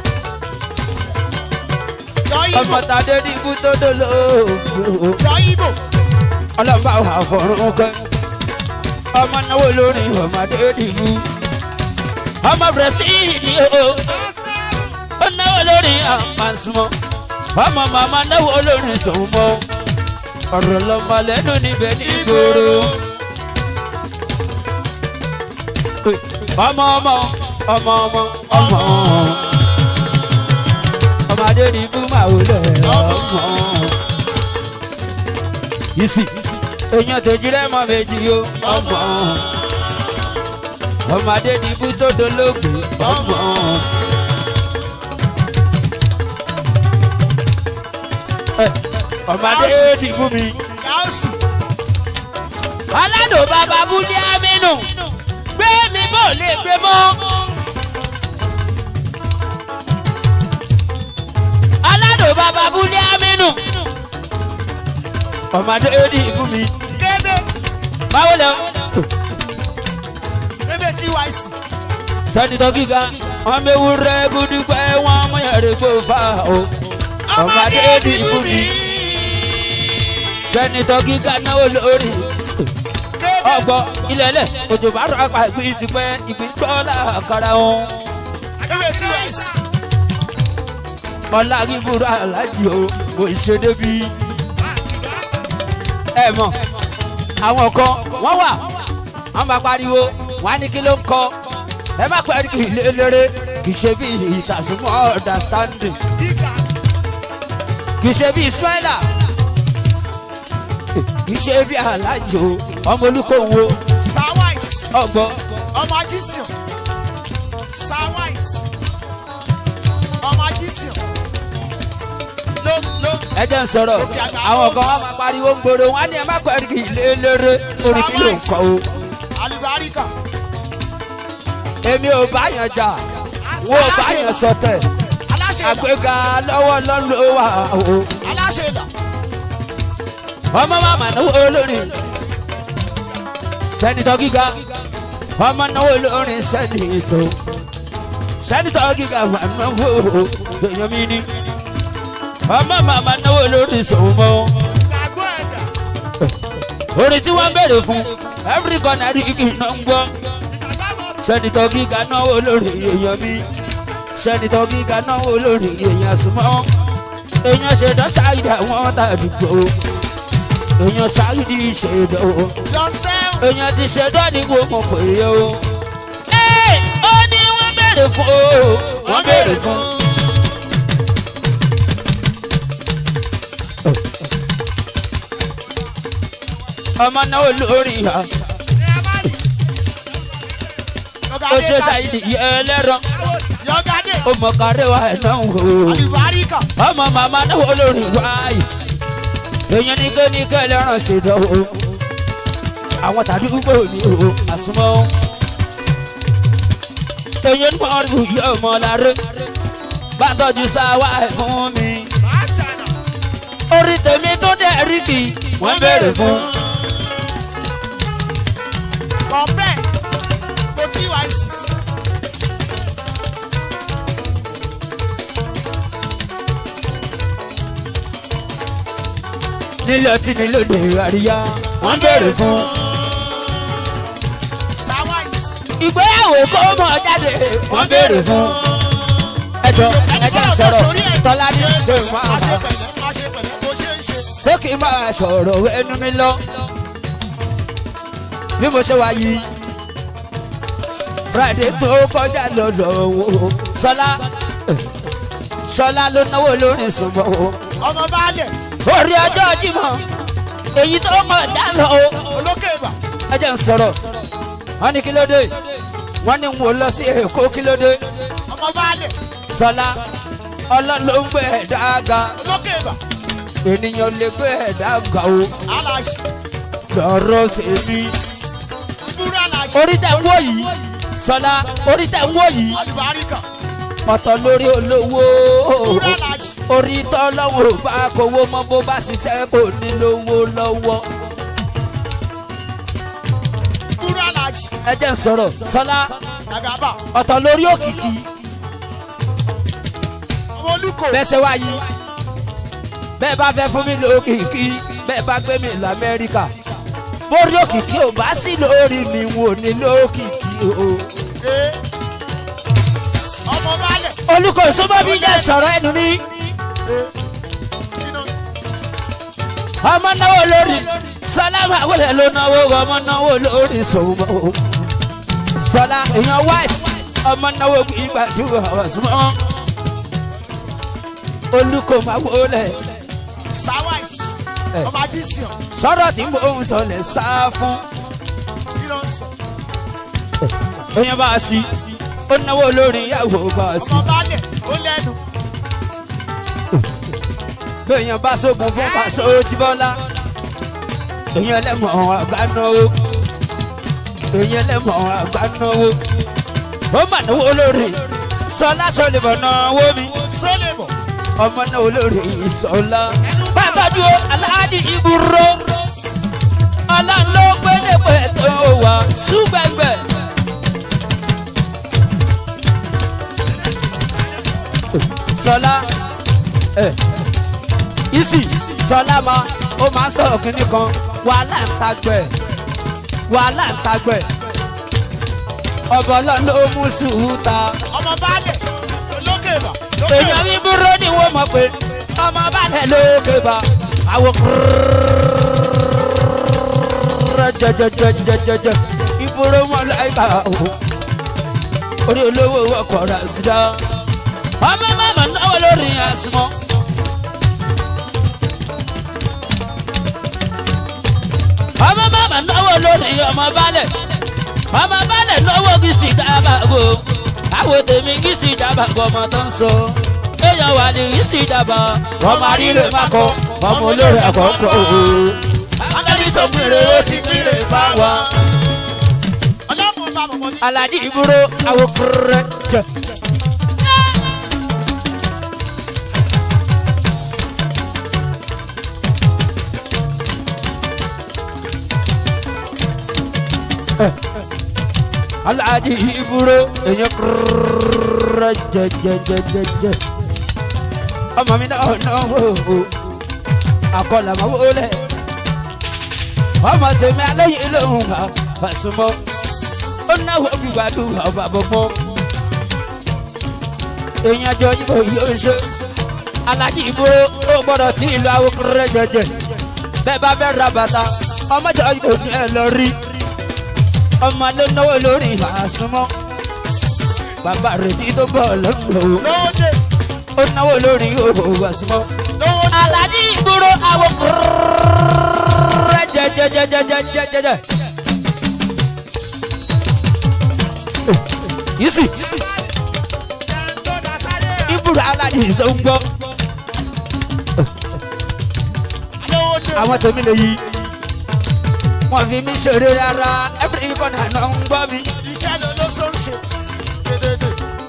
ọmọ tàdédìbú tó dolóògbé. Jọ́yìnbó. ọlọ́mọba wà fọ̀rùn kẹ́ ọmọ náwó lórí ọmọ Adédìbú ọmọ Brazil o. ó náwó lórí àmàsùmọ̀ ọmọ màmá náwó lórí sọmọ ọ̀rọ̀ lọ́mọ lẹ́nu níbẹ̀ ní ìgboro. ọmọ Adédìbú máa wọlé ọmọ. yìí èèyàn tó jí rẹ́ mọ́ méjì yó ọmọ. ọmọ Adédìbú tó dolóògbé ọmọ. ọmọ Adédìbú mi. aládùn bàbá búlé amínú gbé mi bò lè gbé mọ́. aládùn bàbá búlé amínú. ọmọ Adédìbú mi. báwo lọ. sẹ́ni tó kíkà wọ́n méwu rẹ̀ gúdúgbẹ́ wọ́n mú yẹ̀rẹ̀ gbó fà o. ọmọ Adédìbú mi. sẹ́ni tó kíkà náwó lórí. ọgbọ ilẹ̀lẹ̀ òjò bá rọ apá ìpín ti pẹ́ ìpín tọ́lá àkàrà wọn. ọlá kíkúrú aláàjì o kò ṣe débi. ẹ mọ̀ àwọn kan wọ́n wà wọ́n máa pariwo wọ́n á ní kí ló ń kọ́ ẹ má pẹ́ kí lélẹ́rẹ́ kì í ṣe bí ìtàsùnmọ́ understanding kì í ṣe bí Ismaila ìṣe bí alájò ọmọ olùkọ́wò Sir White. ọgbọ́n Ọmọ Ajísìn. Sir White. Ọmọ Ajísìn. Ló. ẹjẹ ń sọ̀rọ̀ àwọn kan wá máa pariwo ń gbòòrò wọn á ní ẹ má pẹ́ kí ilé léré orí kí ló ń kọ́ o. Àlùbáríkà. èmi ò bá yàn jà wọn ò bá yàn sọtẹ̀ Aláṣẹ ìlà. àgbéga lọ́wọ́ lọ́lọ́ wà o. Aláṣẹ ìlà. ọmọ màmá náwó olórin sẹ́nitọ́ gíga ọmọ náwó olórin sẹ́nitọ́ sẹ́nitọ́ gíga wà náwó èèyàn mi ní ọmọ màmá náwó olórin sọ̀mọ́ Gbàgbọ́ ẹ̀dá. orin tí wọ́n béèrè fún every corner igi náà ń gbọ́ sẹ́nitọ́ gíga náwó olórin èèyàn mi sẹ́nitọ́ gíga náwó olórin èèyàn súnmọ́ èèyàn ṣèdọ́ ṣáìdà wọn tàbí gbò èèyàn ṣáìdì ṣèdọ́ èèyàn ti ṣèdọ́ ní gbogbo pè é o. ó ní wọ́n béèrè fún o wọ́n béèrè fún. ọmọ náà olórin ìhà ó ṣe ṣáìdì ẹlẹ́rọ ó mọ̀ kárí wa ẹ̀ náà wò ó ọmọ màmá náà olórin wáyé èèyàn ní kẹ́ lẹ́ràn ṣèdọ́ o àwọn tàbí gbogbo mi o àsùnmọ́ èèyàn ní wọ́n rí ìyá ọmọ láre bá tọ́jú sáwá ẹ̀ fún mi orí tèmi tó dẹ̀ rí kì wọ́n béèrè fún. Kọ̀m̀pẹ́ kò tí wá sí. nílé ọtí nílé òde àríyá wọ́n béèrè fún. ìgbéyàwó kó mọ̀ jáde wọ́n béèrè fún. ẹjọ́ sọ̀rọ̀ tọ́lá ní ṣe máa ṣé kí n máa sọ̀rọ̀ ẹnu mi lọ. bí mo ṣe wá yìí Friday tó kọjá lọ́dọ̀ wo Ṣọlá ló náwó lórí ìsúnmọ́ o. Ọmọ baálẹ̀. orí ọjọ́ Jímọ̀ èyí tó kọjá lọ o. Olókè ìbà. ẹ jẹ́ n sọ̀rọ̀ wọ́n ní kí ló dé wọ́n ní mo lọ sí Èkó kí ló dé. Ọmọ baálẹ̀. Ṣọlá Ọlọ́run ló ń gbé ẹ̀dá ga. Olókè ìbà. ènìyàn lè gbé ẹ̀dá ga o. Aláṣẹ. lọ́rọ̀ tèmi. Ìbúrú aláṣẹ. orí tẹ̀ ń wò yìí Ṣọlá orí tẹ̀ ń wò yìí. Àlùbáríkà. ọ̀tọ̀ lórí olówó. Ìbúrú aláṣẹ. orí tọ́lọ́wọ́ bá kówó mọ́ bó bá ṣiṣẹ́ kò ní lówó lọ́wọ́. Ìbúrú aláṣẹ. ẹ jẹ́ n sọ̀rọ̀ Ṣọlá Àgàbà. ọ̀tọ̀ lórí òkìkí. Ọmọ Olúkò. bẹ́ẹ̀ ṣe wá yìí bẹ́ẹ̀ bá fẹ́ fún mi lókìkí bẹ́ẹ̀ bá gbé mi lọ Amẹ́ríkà bórí òkìkí ò bá sí lórí mi wò ní lókìkí o. Ọmọ baálẹ̀. Olùkọ́ ìsúnmọ́ bí jẹ́ sọ̀rọ̀ ẹnu mi. ọmọ náwó lórí Sálámà wọlé ló náwó ọmọ náwó lórí sọ̀wọ́ Ṣọlá èèyàn white ọmọ náwó ìgbàdúrà ọ̀sùnmọ́ Olùkọ́ máa wọlé. Sáwáìs. Ọmọ Ajísìn. sọ̀rọ̀ tí mo ń sọ lè sá fún. Kí ló ń sọ? èèyàn bá a sí ó náwó lórí ìyàwó bá a sí. Ọmọ baálẹ̀. Ó lẹ́nu. èèyàn bá sógun fún pàṣẹ tí Bọ́lá èèyàn lẹ́mọ̀ àgbà náwó èèyàn lẹ́mọ̀ àgbà náwó ó mà náwó lórí Ṣọlá Ṣọlẹ̀bọ̀ náwó mi Sólèbọ̀. ọmọ náwó lórí Ṣọlá bá tọ́jú Aláàjì Ìbúrò Ọlọ́run ló pélépè tó wà súgbẹ̀gbẹ̀. Ṣọlá ìsì Ṣọlá ó máa ń sọ̀rọ̀ kínní kan wàhálà ń tagbẹ̀ ọ̀bọ̀ Ọlọ́run ló mú sùúrù ta. Ọmọ baálẹ̀. Olókè ìbà. èèyàn Ìbúrò ni wọ́n mọ̀ pé ọmọ balẹ̀ lókè bá àwọn jẹjẹjẹjẹjẹjẹ Ìbúrò wọn láìka o orí olówó ọkọ̀ rà sídá ọmọ màmá náwó lórí àsùnmọ́. ọmọ màmá náwó lórí ọmọ balẹ̀ náwó kí sì dábàá go àwọn tèmi kí sì dábàá go ọmọ tó ń sọ èèyàn wà ní kí sì dábàá ọmọ àrílẹ̀ má kọ ọmọ olórí àkọ́kọ́ o. akẹ́ni tó péré ó ti péré fáwa. Alhaji Ibro àwọn kúrẹ́ jẹ. Alhaji Ibro èyàn kúrẹ́ jẹjẹjẹjẹjẹ. ọmọ mi náà náwó àkọlà máa wọlé ọmọ tèmi alóyè lóhùn ká fàṣùmọ́ ó náwó gbígbàdúrà ọba bọ́gbọ́n èèyàn jọ yíbo yóò ṣe Alhaji Ibro ó gbọ́dọ̀ tí ìlú àwọn kúrẹ́ jẹjẹ bẹ́ẹ̀ bá bẹ́ẹ̀ ra bàtà ọmọ jọ yíbo ní ẹ lọ rí ọmọ ló náwó lórí fàṣùmọ́ bàbá rẹ̀ tí tó bọ̀ lọ́wọ́ ó náwó lórí òwò fàṣùmọ́ Alhaji Ibro àwọn kúrẹ́ jẹjẹjẹjẹjẹjẹjẹ. Yìí Ibro Alhaji ìsọ̀ngbọ́ àwọn tèmi lè yí wọ́n fi mí ṣeré rárá every corner náà ń gbọ́ mi. iṣẹ́ ló ló sọ ń ṣe dédédé.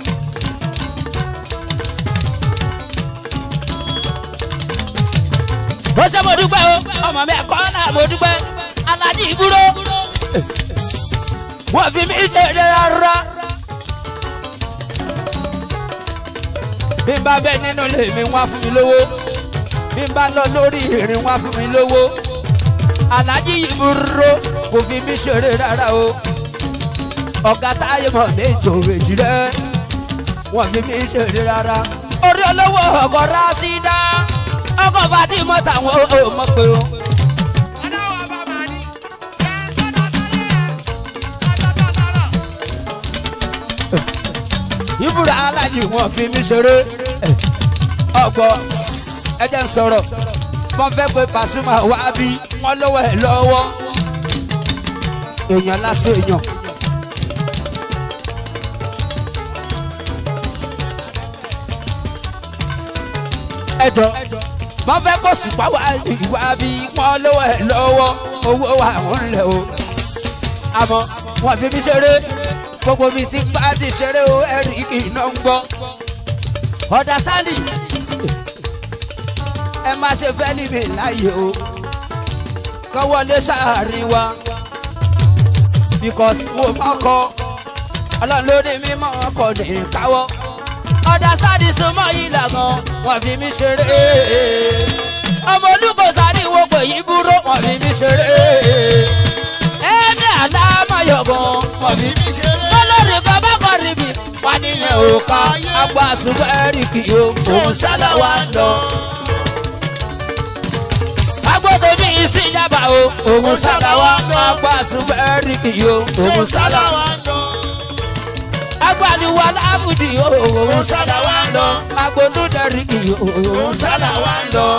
bó ṣe mo dúpẹ́ o ọmọ mi ẹ̀kọ́ náà mo dúpẹ́ Alhaji Ibro wọ́n fi mí ṣeré rárá. bí n bá bẹ nínú ilé mi wá fún mi lówó bí n bá lọ lórí ìrìn wá fún mi lówó Alhaji Ibro kò fi mí ṣeré rárá o ọ̀gá táyé mọ̀ méjì òwèjì rẹ̀ wọ́n fi mí ṣeré rárá orí olówó ọkọ̀ Rásídà ọkọ̀ bàtí mọ́ta wọn ò mọ̀ pé o. Ibro Alhaji wọn fi mí ṣeré ọgbọ ẹjẹ ń sọ̀rọ̀ wọn fẹ́ pé Pasuma wá bí wọn lọ́wọ́ ẹ lọ́wọ́ èèyàn lásán èèyàn. ẹjọ wọn fẹ́ kó Òṣùpá wá bí wọn lọ́wọ́ ẹ lọ́wọ́ owó wà wọn lẹ o àmọ́ wọn fi mí ṣeré gbogbo mi ti bá ti ṣeré o ẹ̀rí kì í náà ń gbọ́ understanding ẹ má ṣe fẹ́ níbi láàyè o kọ́ wọlé sáàrin wa because mo máa kọ́ ọlọ́run ló ní mímọ́ ọkọ̀ ní ìkáwọ́ understanding súnmọ́ yìí làgàn wọ́n fi mí ṣeré ọmọ olùkọ́sá ní wo pé Ibro wọ́n fi mí ṣeré ẹni àlámáyọ̀gàn wọ́n fi mí ṣeré olórí kan bá kọ́ ríbi wọ́n níyẹn ò ká agbá sùpẹ́rì kì í òun sálà wá ń lọ. agbóde mi ìsìnjàmbá o òun sálà wá ń lọ agbá sùpẹ́rì kì í òun sálà wá ń lọ. agbaniwa lábùdí òun sálà wá ń lọ agbódúdẹ̀rì kì í òun sálà wá ń lọ.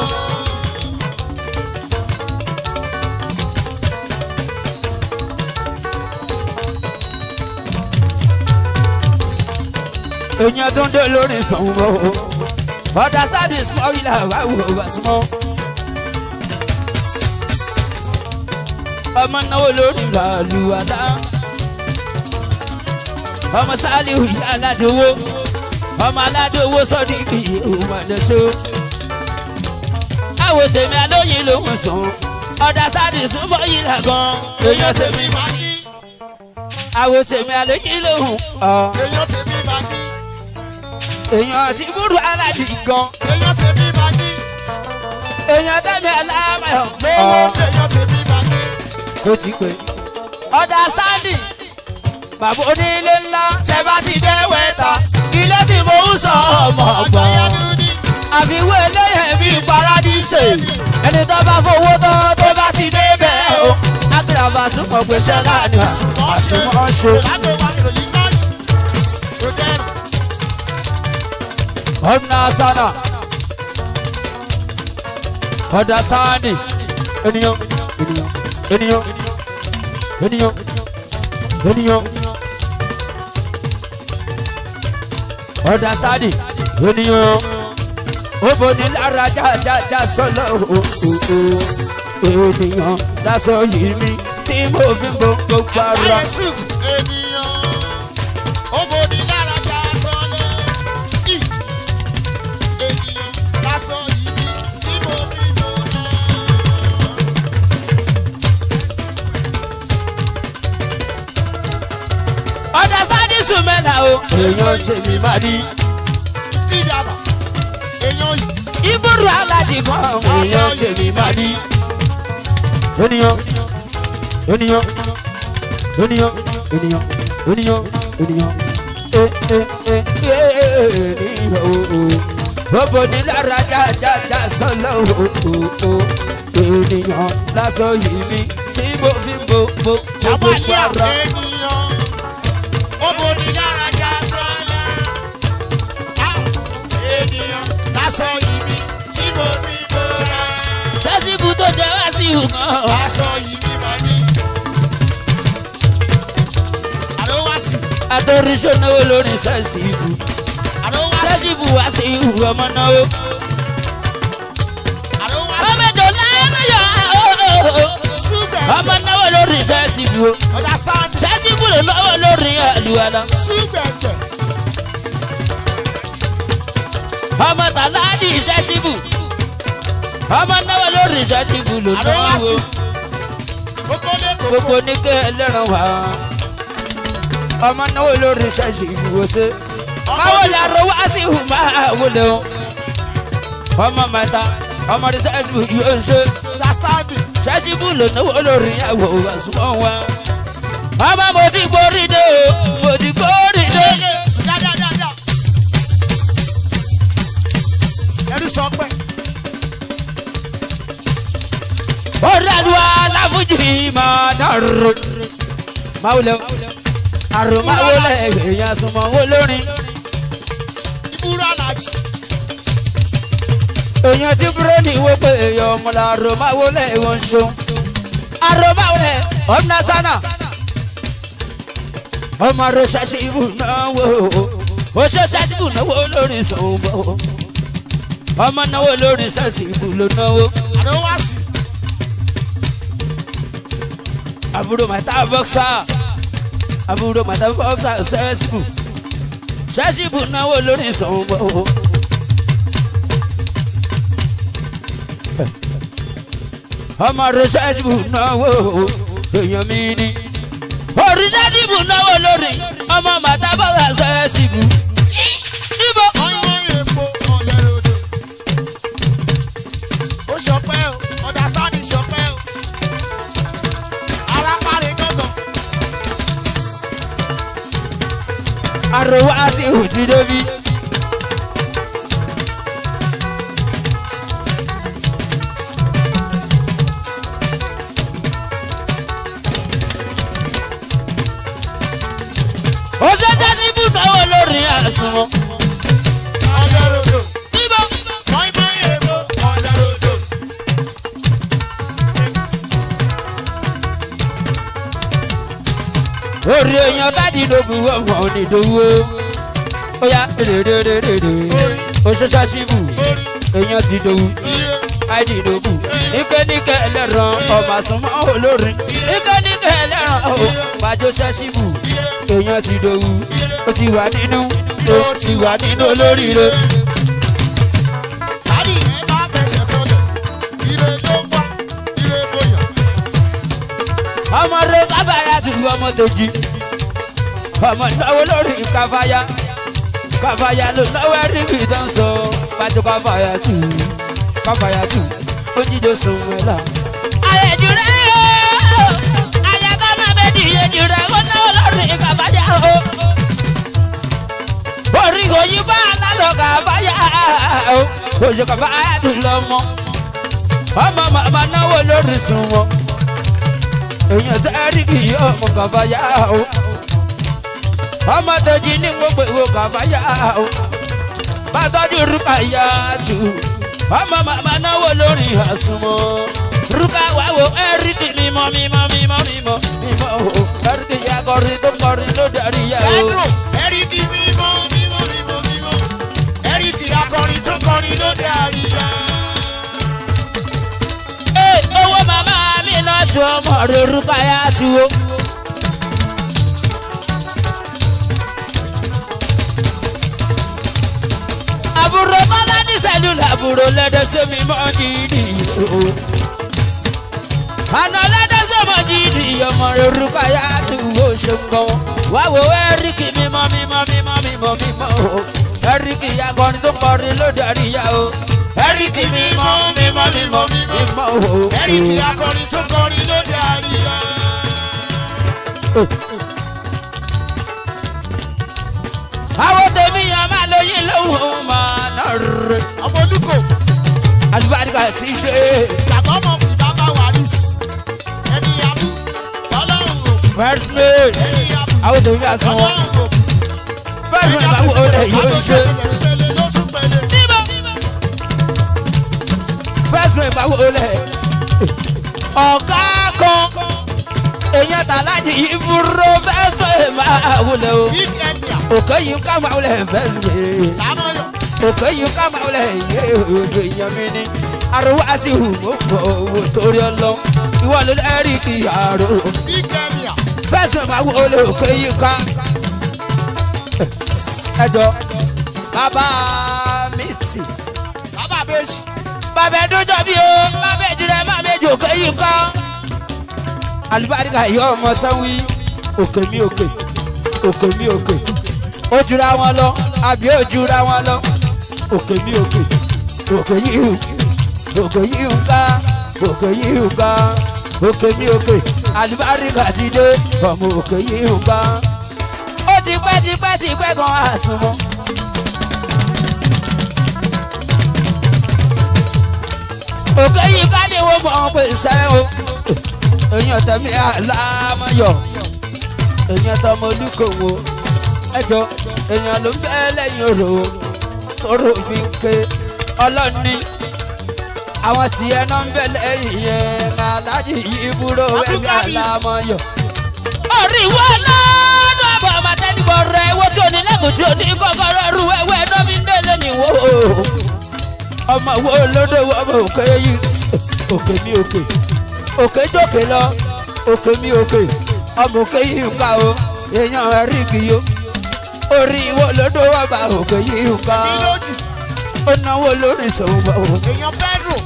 èèyàn tó ń dé lórí Ṣàngó ọ̀dà sáàdì small ilà wà wò wá small. ọmọ náwó lórí ìlàlù àdá ọmọ Sàlíù ìyá aládùúwò ọmọ aládùúwò sọ́dí kì í òun àdẹ́sọ́. àwọn tèmi alóyin lòún sùn ọ̀dà sáàdì small ilà gan. èèyàn tèmi máa kí. àwọn tèmi alóyin lòún. èèyàn tèmi máa kí. èèyàn ti Ibro Alhaji gan. èèyàn tèmi máa kí. èèyàn tẹ̀mí aláàmọ̀. èèyàn tèmi máa kí. kò tí pé understanding bàbá onílé ńlá ṣe bá ti dé wẹ́ta ilé tí mo ń sọ ọmọ ọgbọ̀n àfiwé eléyẹ̀ bí paradíṣe ẹni tó bá fowó tán tó bá ti dé bẹ́ẹ̀ o agbèrèbà súnmọ́ gbèsè láàánú àsùnmọ́ ṣe. ọ̀nà sánà understanding ènìyàn ènìyàn ènìyàn ènìyàn understanding ènìyàn obìnrin lára jájájá sọ́lọ́ ènìyàn lásán yìí mi tí mo fi gbogbo ara. ènìyàn obìnrin lára já sọ́lọ́ ènìyàn lásán yìí mi tí mo fi gbogbo ara. understanding sùmẹ́là o èèyàn tèmi máa ní. steve yaba èèyàn yìí. ìbúrú aládì kan èèyàn tèmi máa ní. ènìyàn ènìyàn ènìyàn ènìyàn ènìyàn ènìyàn ènìyàn gbogbo ní lára jájájá sọ́lọ́ ènìyàn lásán yìí mi tí mo fi gbogbo ara. obìnrin lára já sọ́lọ́ ènìyàn lásán yìí mi tí mo fi gbogbo. sẹ́sìbù tó jẹ́ wá sí ìhùmọ́. lásán yìí mi máa ní. àló wá sí. àtòríṣó náwó lórí sẹ́sìbù. àló wá sí. sẹ́sìbù wá sí ìhù ọmọ náwó. àló wá sí. ọmọ ètò láyọ̀ súbẹ̀. ọmọ náwó lórí sẹ́sìbù. understand. sẹ́sìbù ló náwó lórí àlùwàlà. súbẹ̀ jẹ̀. ọmọ tàládì sẹ́sìbù. ọmọ náwó lórí sẹ́sìbù ló àló wá sí. náwó. gbogbo ní kẹ́ ẹlẹ́ran wá. ọmọ náwó lórí sẹ́sìbù wò ṣe. báwo la ro wá sí ìhùmọ́ àwòlé o. ọmọ mẹ́ta ọmọ ní sẹ́sìbù yóò ṣe. understand. sẹ́sìbù ló náwó lórí àwọ̀ àsùnwọ̀n wa. ọmọ mo ti gbórí dé o mo ti gbórí dé. dáadáa. ẹni sọ pé. ọ̀rẹ́dùn aláfújì máa dàrú. máa wulẹ̀ àrùn máa wọlé èèyàn súnmọ́ wó lórin. ìbúra làjì. èèyàn tí búrẹ́dì wó pé èèyàn ọmọlá àrùn máa wọlé ìwọ̀n ṣó. àrùn máa wọlé ọ̀nà sánà. ọmọ rẹ̀ ṣàṣìbù náà wò ó ṣe ṣàṣìbù náwó lórí sọ̀nbọ̀. ọmọ náwó lórí ṣàṣìbù ló náwó. àló wá sí. àbúrò màtá bọ́ksà àbúrò màtá bọ́ksà ṣẹ́ṣìbù ṣẹ́ṣìbù náwó lórí sọ̀nbọ̀. ọmọ rẹ̀ ṣẹ́ṣìbù náwó èèyàn mi ní. orílẹ̀-èdè náwó lórí ọmọ màtá bọ́ksà ṣẹ́ṣìbù. níbo. ọyàn èèpo ọ̀lẹ́rọ̀dọ̀. ó ṣọpẹ́ o understand ṣọpẹ́ o. arápárí gángan. àròwá sí ìhùtí débi. òṣèṣẹ́ ní ibùdókòwò lórí àsùnwọ̀n. ọ̀lẹ́rọ̀dọ̀. níbo. ọyàn èèpo ọ̀lẹ́rọ̀dọ̀. orí èèyàn tádìdógún ọmọ onídòwò. ó yá rèrèrèrèrè òṣèṣẹ́ síbù èèyàn ti dòwú. àìdìdògù níkẹ́níkẹ́ ẹlẹ́ran ọba súnmọ́ olórin. níkẹ́níkẹ́ ẹlẹ́ran ọba síbù èèyàn ti dòwú. ó ti wà nínú olóríire. tàbí ẹ bá fẹsẹ̀ sọlẹ̀ ire ló ń wá ire bóyá. ọmọ rẹ kábàáyà ti lu ọmọ tó jí. ọmọ náwó lórí káfáyà ló náwó ẹrí kì í tán sọ. pàtó káfáyà tù ó jíjó sùn wẹ́lá. àyẹ̀jù rẹ̀ yóò àyẹ̀ká máa bẹ di ìyẹ̀jù rẹ̀ ó náwó lórí káfáyà o. orí kò yí bá alálọ̀ káfáyà o. kò ṣe káfáyà tù lọ́mọ. ọmọ màmá náwó lórí sùn wọn. èèyàn tẹ́ rí kì í ọmọ káfáyà o. ọmọ tó jí ní gbogbo ìwò káfáyà o. bá tọ́jú rúkàyà tù. ọmọ màmá náwó lórí àsùnmọ́ rúkà wá wo ẹ̀ríkì mímọ́ mímọ́ mímọ́ mímọ́ mímọ́ o ẹ̀ríkì akọrin tó kọrin ló darí yá o. Pedro, ẹ̀ríkì mímọ́ mímọ́ mímọ́ mímọ́. Ẹ̀ríkì akọrin tó kọrin ló darí yá. Owó màmá mi náà tu ọmọ rẹ̀ rúkà yá tu o. Àbúrò bọ́lá ní sẹ́lúlà àbúrò lẹ́dẹ̀ sómi mọ́ dídì o. Àná lẹ́dẹ̀ sọ́mọ dídì ọmọ rẹ̀ rúkà yá tu o ṣe ń gan. Wá wo ẹ̀ríkì mímọ́ mímọ́ mímọ́ mímọ́ mímọ́ o. Ẹ̀ríkì akọrin tó kọrin ló darí yá o. Ẹ̀ríkì mímọ́ mímọ́ mímọ́ mímọ́ o. Ẹ̀ríkì akọrin tó kọrin ló darí yá. Àwọn tèmi yàn máa lóyún lóhùn máa nà rẹ̀. Ọmọ olùkọ́. Àlùbáríkà ti dé. Bàbá ọmọ fún bàbá Waris. Ẹni abú. Ọlọ́run o. First mate. Ẹni abú. Àwọn tèmi yàn sàn wọ́n. Ọlọ́run o. First mate báwo o lè yóò ṣe. First mate báwo o lè. Ọ̀gá kan. Èèyàn tàlájì yìí fúnró first mate máa wulẹ̀ o. Big Emia. Òkè yìí ká máa wulẹ̀ first mate. Lámọ́yọ̀. Òkè yìí ká máa wulẹ̀ yé òjò èèyàn mi ní. Àrùwá sí ìhùwò fò owó torí ọlọ́. Ìwọ ló lẹ́rìí kì í àrò. Big Emia. First mate báwo o lè òkè yìí ká. Ẹjọ́ bàbá mi tì. Bàbá Bẹ́sì. Bàbá ẹ̀dọ́jọ́ bí o, bàbá ẹ̀dìrẹ́ máa méjì òkè yìí kọ́. Àlùbáríkà yọ ọmọ tán wí. Òkè mi òkè, òkè mi òkè. Ó jura wọn lọ, àbí ó jura wọn lọ. Òkè mi òkè, òkè yìí òkè yìí ká, òkè yìí ká. Òkè mi òkè, àlùbáríkà ti dé, ọmọ òkè yìí ká. Ó ti pẹ́ gan àsùnmọ́. Òkè yìí ká ní wọ́n mọ̀ ọ́n pé sẹ́ o. Èèyàn tẹ̀mí àlámọ́yọ̀. Èèyàn tọmọ olúkòwò. Ẹjọ́ èèyàn ló ń bẹ́ lẹ́yìn orò. Orò fi ń ké. Ọlọ́ni àwọn tiẹ̀ náà ń bẹ́ lẹ́yìn yẹn. Aláàjì yìí búrò ẹ̀mí àlámọ́yọ̀. Orí wo lọ́dọ̀ àbọ̀ àmàtẹ́nibọ̀ rẹ̀ ewé tí ò ní lẹ́kùn tí ò ní kọ́kọ́rọ́ rú ẹwẹ́ ẹ̀dọ́ mi ń délé nìwó. Ọmọ wo lódò ọmọ òkè yìí. Òkè mi òkè. Òkè jókè lọ. Òkè mi òkè. Ọmọ òkè yìí ń ká o. Èèyàn ẹ̀rí kìí o. Orí wo lódò ọba òkè yìí ń ká. Ó náwó lórí ìṣòwò o. Èèyàn Pedro.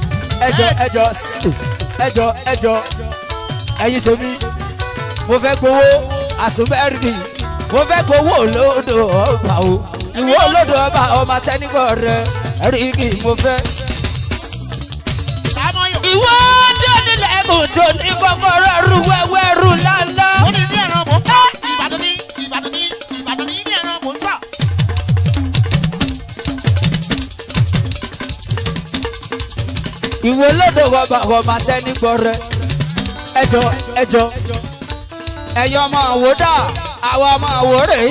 Ẹjọ́ ẹ̀yin tèmi. Mo fẹ́ gbowó àsùnbẹ́rì. Mo fẹ́ gbowó lódò ọba o. Ìwọ lódò ọba ọmọ tẹ́nìkọ̀ rẹ̀. Ẹ̀rí kì í mo fẹ́. Lámọ́yọ̀. Ìwọ dẹ́ni lẹ́kùn tó ní kọ́kọ́rọ́ rú wẹ́wẹ́ rú lálá. Ó ní bí ẹran mò ń tà. Ìbàdàn ní ní ẹran mò ń tà. Ìwọ lódò ọba ọmọ tẹ́nìkọ̀ rẹ̀. Ẹjọ́ ẹ̀yọ́ ọmọ àwòdà àwọn ọmọ àwòrè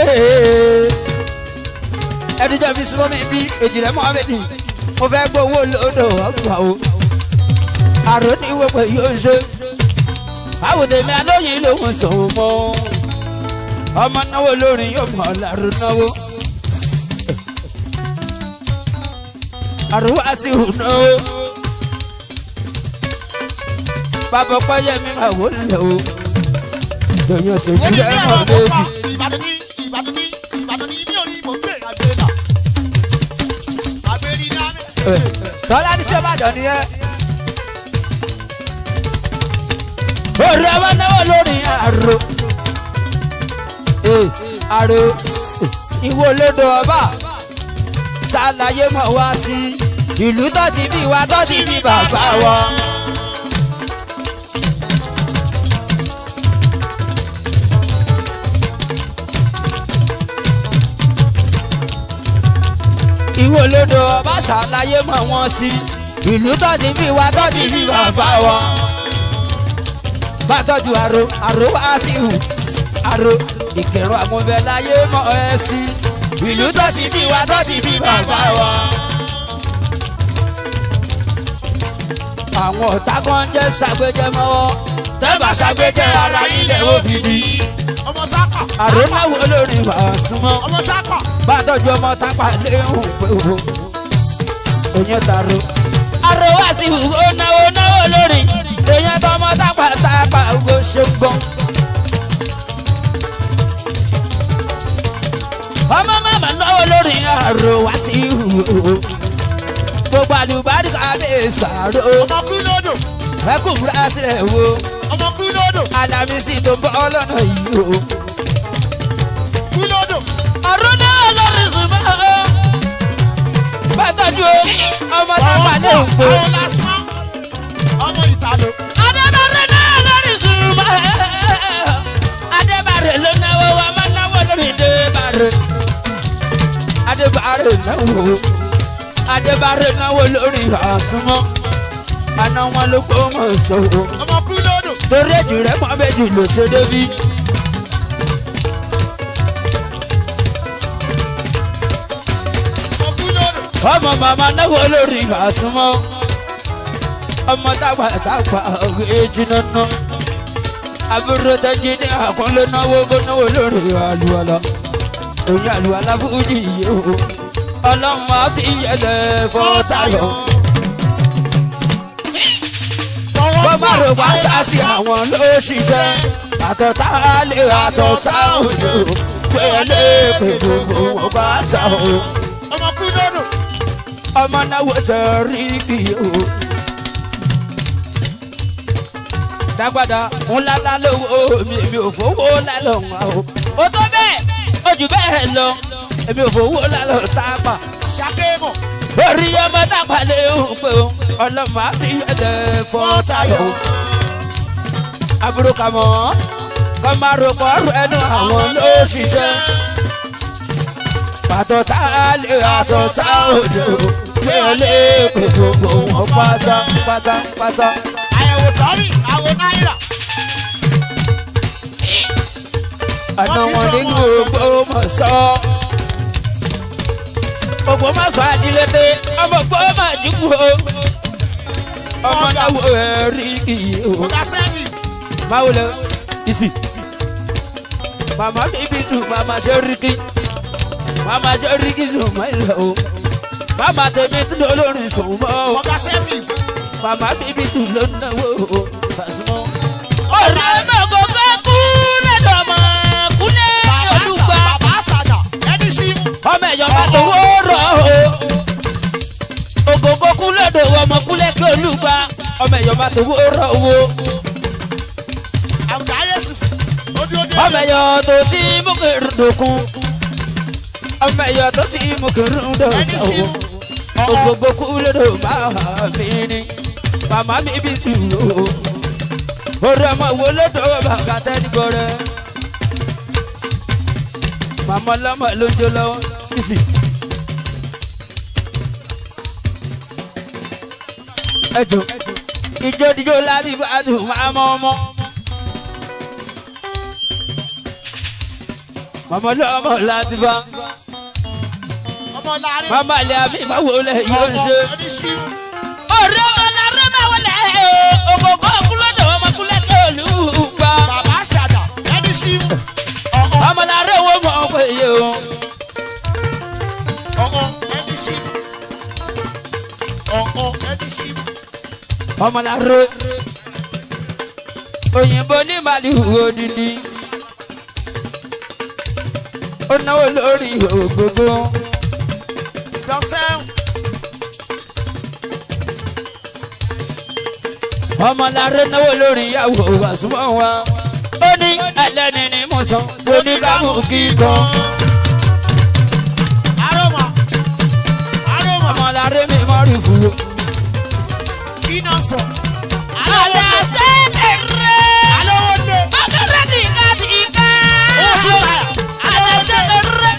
ẹni jẹ́ fi súnmọ́ mi bí èjìrẹ́ mọ́mẹ́dì mo fẹ́ gbowó lódò ọgbà o àrò ní wọ́pọ̀ yóò ṣe báwo tèmi alóyin lòun sọ̀rọ̀ mọ́ ọmọ náwó lórí yóò mọ̀ lárú náwó àrò wá sí ìhù náwó bàbá pẹ́yẹ mi máa wò lẹ̀ o yọ̀yọ̀ tó Ó ní bí jẹ́ ẹran mọ̀ mò ń méjì. tà. Ìbàdàn ní ní òní mò ń gbé. Àgbélà. Àgbérí náà. Tọ́lá ní ṣé Ìbàdàn nìyẹn. Orí ọmọ náwó lórí àrò. Àrò ìwọ lódò ọba. Ṣàlàyé mọ̀ wá sí ìlú tó ti bí wa tó ti bí bàbá wọn. Ìwọ lódò ọba ṣàlàyé mọ̀ wọ́n sí ìlú tó ti bí wa tó ti bí bàbá wọn. Bá tọ́jú àrò wá sí ìhù àrò ìkẹrù àmúbẹ̀ láyé mọ̀ ẹ́ sí ìlú tó ti bí wa tó ti bí bàbá wọn. àwọn ọ̀tá kan jẹ́ ṣàgbéjẹ́ mọ́wọ́ tẹ́bà ṣàgbéjẹ́ ara ilẹ̀ ó fi di. ọmọ tápà. àrónáwó lórí Pasuma. ọmọ tápà. bá tọ́jú ọmọ tápà léhùn pé o. òyìn tààrọ. àrò wá sí ìwúwo náwó náwó lórí. èèyàn tó ọmọ tápà tápà gbó ṣe gbọ́n. ọmọ màmá náwó lórí àrò wá sí ìwúwo. gbogbo àlùbáríkà bẹ́ẹ̀ sàrò. ọmọ kú lódò. ẹ kò múra sílẹ̀ wo. ọmọ kú lódò. Alámísì tó bọ́ lọ́nà yìí o. kú lódò. àrùn náà lórí ṣùgbọ́n o. bàtọ́jú ọmọ tápà lè ń fò. àwọn lásán. ọmọ ìtàló. Adébárẹ̀ náà lórí ṣùgbọ́n. Adébárẹ̀ ló náwó wa máa náwó lórí Adébárẹ̀. Adébárẹ̀ náwó. Adébárẹ̀ náwó lórí Pasuma. Àná wọn ló kó mọ̀ sọ̀rọ̀. ọmọ kú lódò. Torí èjì rẹ̀ pọ́n méjì ló ṣe débí. ọmọ kú lódò. ọmọ màmá náwó lórí Pasuma. ọmọ tápà tápà òwe jiná ná. àbúrò tẹ́jú ní àkọlé náwó bó náwó lórí àlùwàlà. èyí àlùwàlà fújì yìí o. ọlọ́run á fi yẹlẹ fọ́tayọ̀. wọ́n má rò wá sásì àwọn ló ṣiṣẹ́. àtọ̀tá lè àtọ̀tá òjò. pé lè pè gbogbo wọn bá ta o. ọmọ kú lódò. ọmọ náwó tẹ̀rí kì í o. dágbádá ńláńlá lówó mi ò fowó lálọ́ wọn o. ó tó bẹ́ẹ̀ ó jù bẹ́ẹ̀ lọ èmi ò fowó lálọ́ tápà. ṣàkémọ̀. orí ọmọ tápà lè ń pè ó ọlọ́mọ àti ẹ̀dẹ̀ fọ́tayọ̀. àbúrò kàmọ́ kọ́ máa ro kọ́rọ̀ ẹnu àwọn ló ṣiṣẹ́. pàtó tá a lè àtọ̀ tá òjò pé ó lè pè gbogbo wọn pátápátá. àyẹ̀wò tọ́mì àwọn náírà. àná wọn nínú Ògbómọ̀ṣọ́. Ògbómọ̀ṣọ́ àdìlété ọmọ Ògbómọ̀dúkú o. ọmọ náwó ẹ̀rí kìí o. ọ̀gá sẹ́mi. máwo lọ ìsì. màmá bíbí tù màmá ṣe ríkì. màmá ṣe ríkì sùn mọ́ ilẹ̀ o. màmá tèmi tún lórí sùn mọ́ o. ọ̀gá sẹ́mi. màmá bíbí tù ló náwó o. Pasuma. ọ̀rẹ́ ọ̀rẹ́ mi kò fẹ́ kú lẹ́dọ̀ mọ́ kúlẹ̀ olùgbà. bàbá àṣàdà ẹni sí. ọmọ ẹ̀yọ́ bá tó wó rọ̀ o. ògògó kú lọ́dọ̀ ọmọ kúlẹ̀ kí olùgbà. ọmọ ẹ̀yọ́ bá tó wó rọ̀ o. àwùjọ ayé sì. ọmọ ẹ̀yọ́ tó ti mú kiri dòkun. ọmọ ẹ̀yọ́ tó ti mú kiri dòsàn o. ògògó kú lọ́dọ̀ máa mi ni. màmá mi bí tù o. orí ọmọ wo lọ́dọ̀ bàbá tẹ́lẹ̀ bọ̀rẹ̀. màmá ọlọ́mọ ló ń jó lọ́wọ́ ìsì. ẹjọ ìjọdíjọ láti fàájú máa mọ ọmọ. màmá ọlọ́mọ láti fa. ọmọ láàrin. màmá ilé àbí ìbáwò lẹ yóò ṣe. ẹni sí. ọ̀rẹ́ ọmọ láàrin máa wọlé ògògó kúlọ̀dọ̀ ọmọ kúlẹ̀ tó lù ú pa. bàbá àṣàdà ẹni sí. ọmọ láàrin wo mọ̀ ọ́ pé yé o. ẹni sí. ẹni sí. ọmọ láàrin òyìnbó ní màlúù odidi. ó náwó lórí ògógó. lọ́sẹ̀. ọmọ láàrin náwó lórí ìyàwó Pasuma wa. ó ní ẹlẹ́ni ní mọ̀sán onígbàmù kíkan. aroma. ọmọ láàrin mi mọ́ rí fúru. kí náà sọ. àlẹ́ sẹ́lẹ̀ rẹ̀. alówó dé. ọ̀gẹ̀dẹ̀ tìka. àlẹ́ sẹ́lẹ̀ rẹ̀.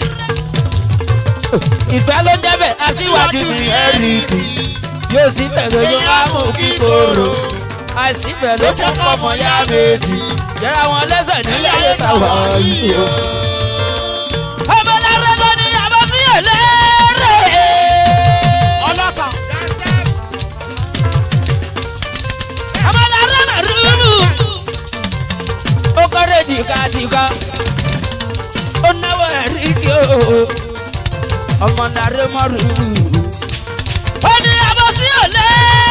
ìfẹ́ ló jẹ́ bẹ́ẹ̀ aṣíwájú mi ẹ̀rí kì yóò sì tẹ̀lé yóò máa mú kíkorò. àìsí bẹ́ẹ̀ ló jẹ́ kọ́mọ yá méjì. jẹ́ra wọn lẹ́sẹ̀ nílé ayé tàwa yìí o. ọmọ láàrin ló ní àbọ̀ sí ẹlẹ́rẹ̀. ọlọ́ta. ọmọ nàrẹ mọ́rù. ó ní abọ́ sí òlé.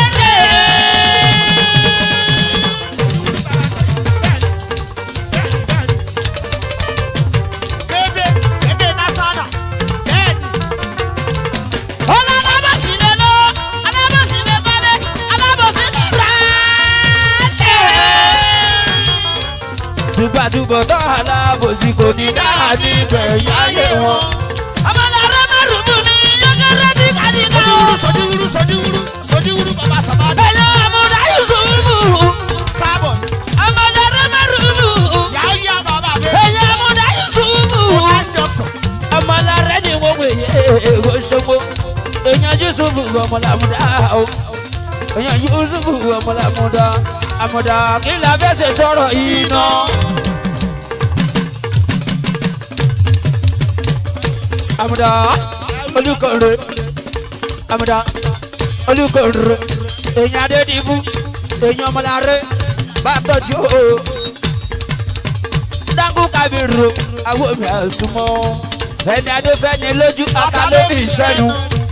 Túbọ̀ tó alábòsí kò ní dáa ní gbẹ̀yìn ayé wọn. Ọmọlára márùn mú mi yọ́kẹ́lẹ́ tí kàdíkà. Sojúwúrú bàbá Sàmádì. Ẹ̀yọ́ àmúdá Yusufu. Starboy. Ọmọlára márùn mú. Yáyá bàbá mi. Ẹ̀yọ́ àmúdá Yusufu. Ọmọlára ni wọ́n wé èèwò ṣogbo. Èèyàn Yusufu ọmọlámúdá o. Èèyàn Yusufu ọmọlámúdá. Àmúdá kí la fẹ́ ṣe sọ̀rọ̀ yìí náà. Àmúdá olùkọ́rẹ́ Àmúdá olùkọ́rẹ́ èèyàn Adédìbú èèyàn ọmọláre bá tọ́jú o Dáńgú Kábírù àwọn omi àsùnmọ́ ẹni adófẹ́ni lójú ata lóbi ìṣẹ́nu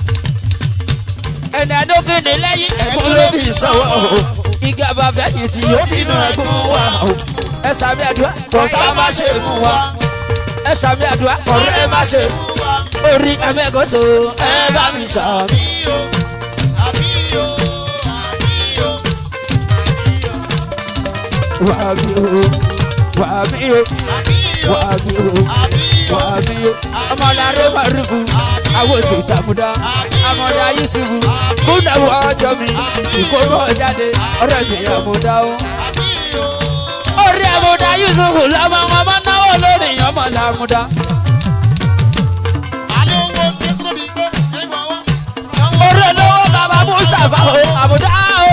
ẹni adókìní lẹ́yìn ẹ̀kún lóbi ìṣọwọ́ igi àbáfẹ́yìn tí yóò ti nù ẹ̀kún wà ẹ sàmì àdúrà kọ̀ọ̀ká má ṣe mú wa ẹ sàmì àdúrà kọ̀ọ̀ká má ṣe mú wa. Orí amẹ́kọ̀tò ẹ bá mi sàmì. Wàbí o, wàbí o, wàbí o, wàbí o. Ọmọláre Márùkù, àwọn òtò ìtàmúdá, Àmọ̀dá Yusufu, kúndàwó ọjọ́ mi, ìkóbọ̀ jáde, ọ̀rẹ́ mi àmúdá o. Orí Àmọ̀dá Yusufu lọ́mọ ọmọ náwó lórí ọmọ làmúdá. Orí olówó bàbá Mustapha o, Àmúdá o.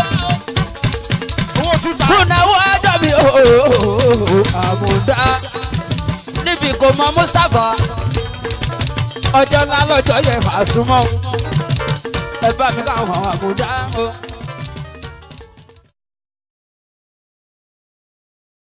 Kúndàwó ọjọ́ mi o, Àmúdá. Níbi kò mọ Mustapha, ọjọ́ ńlá lọ́jọ́ yẹn fà súnmọ́. Ẹ bá mi káwọn Àmúdá o.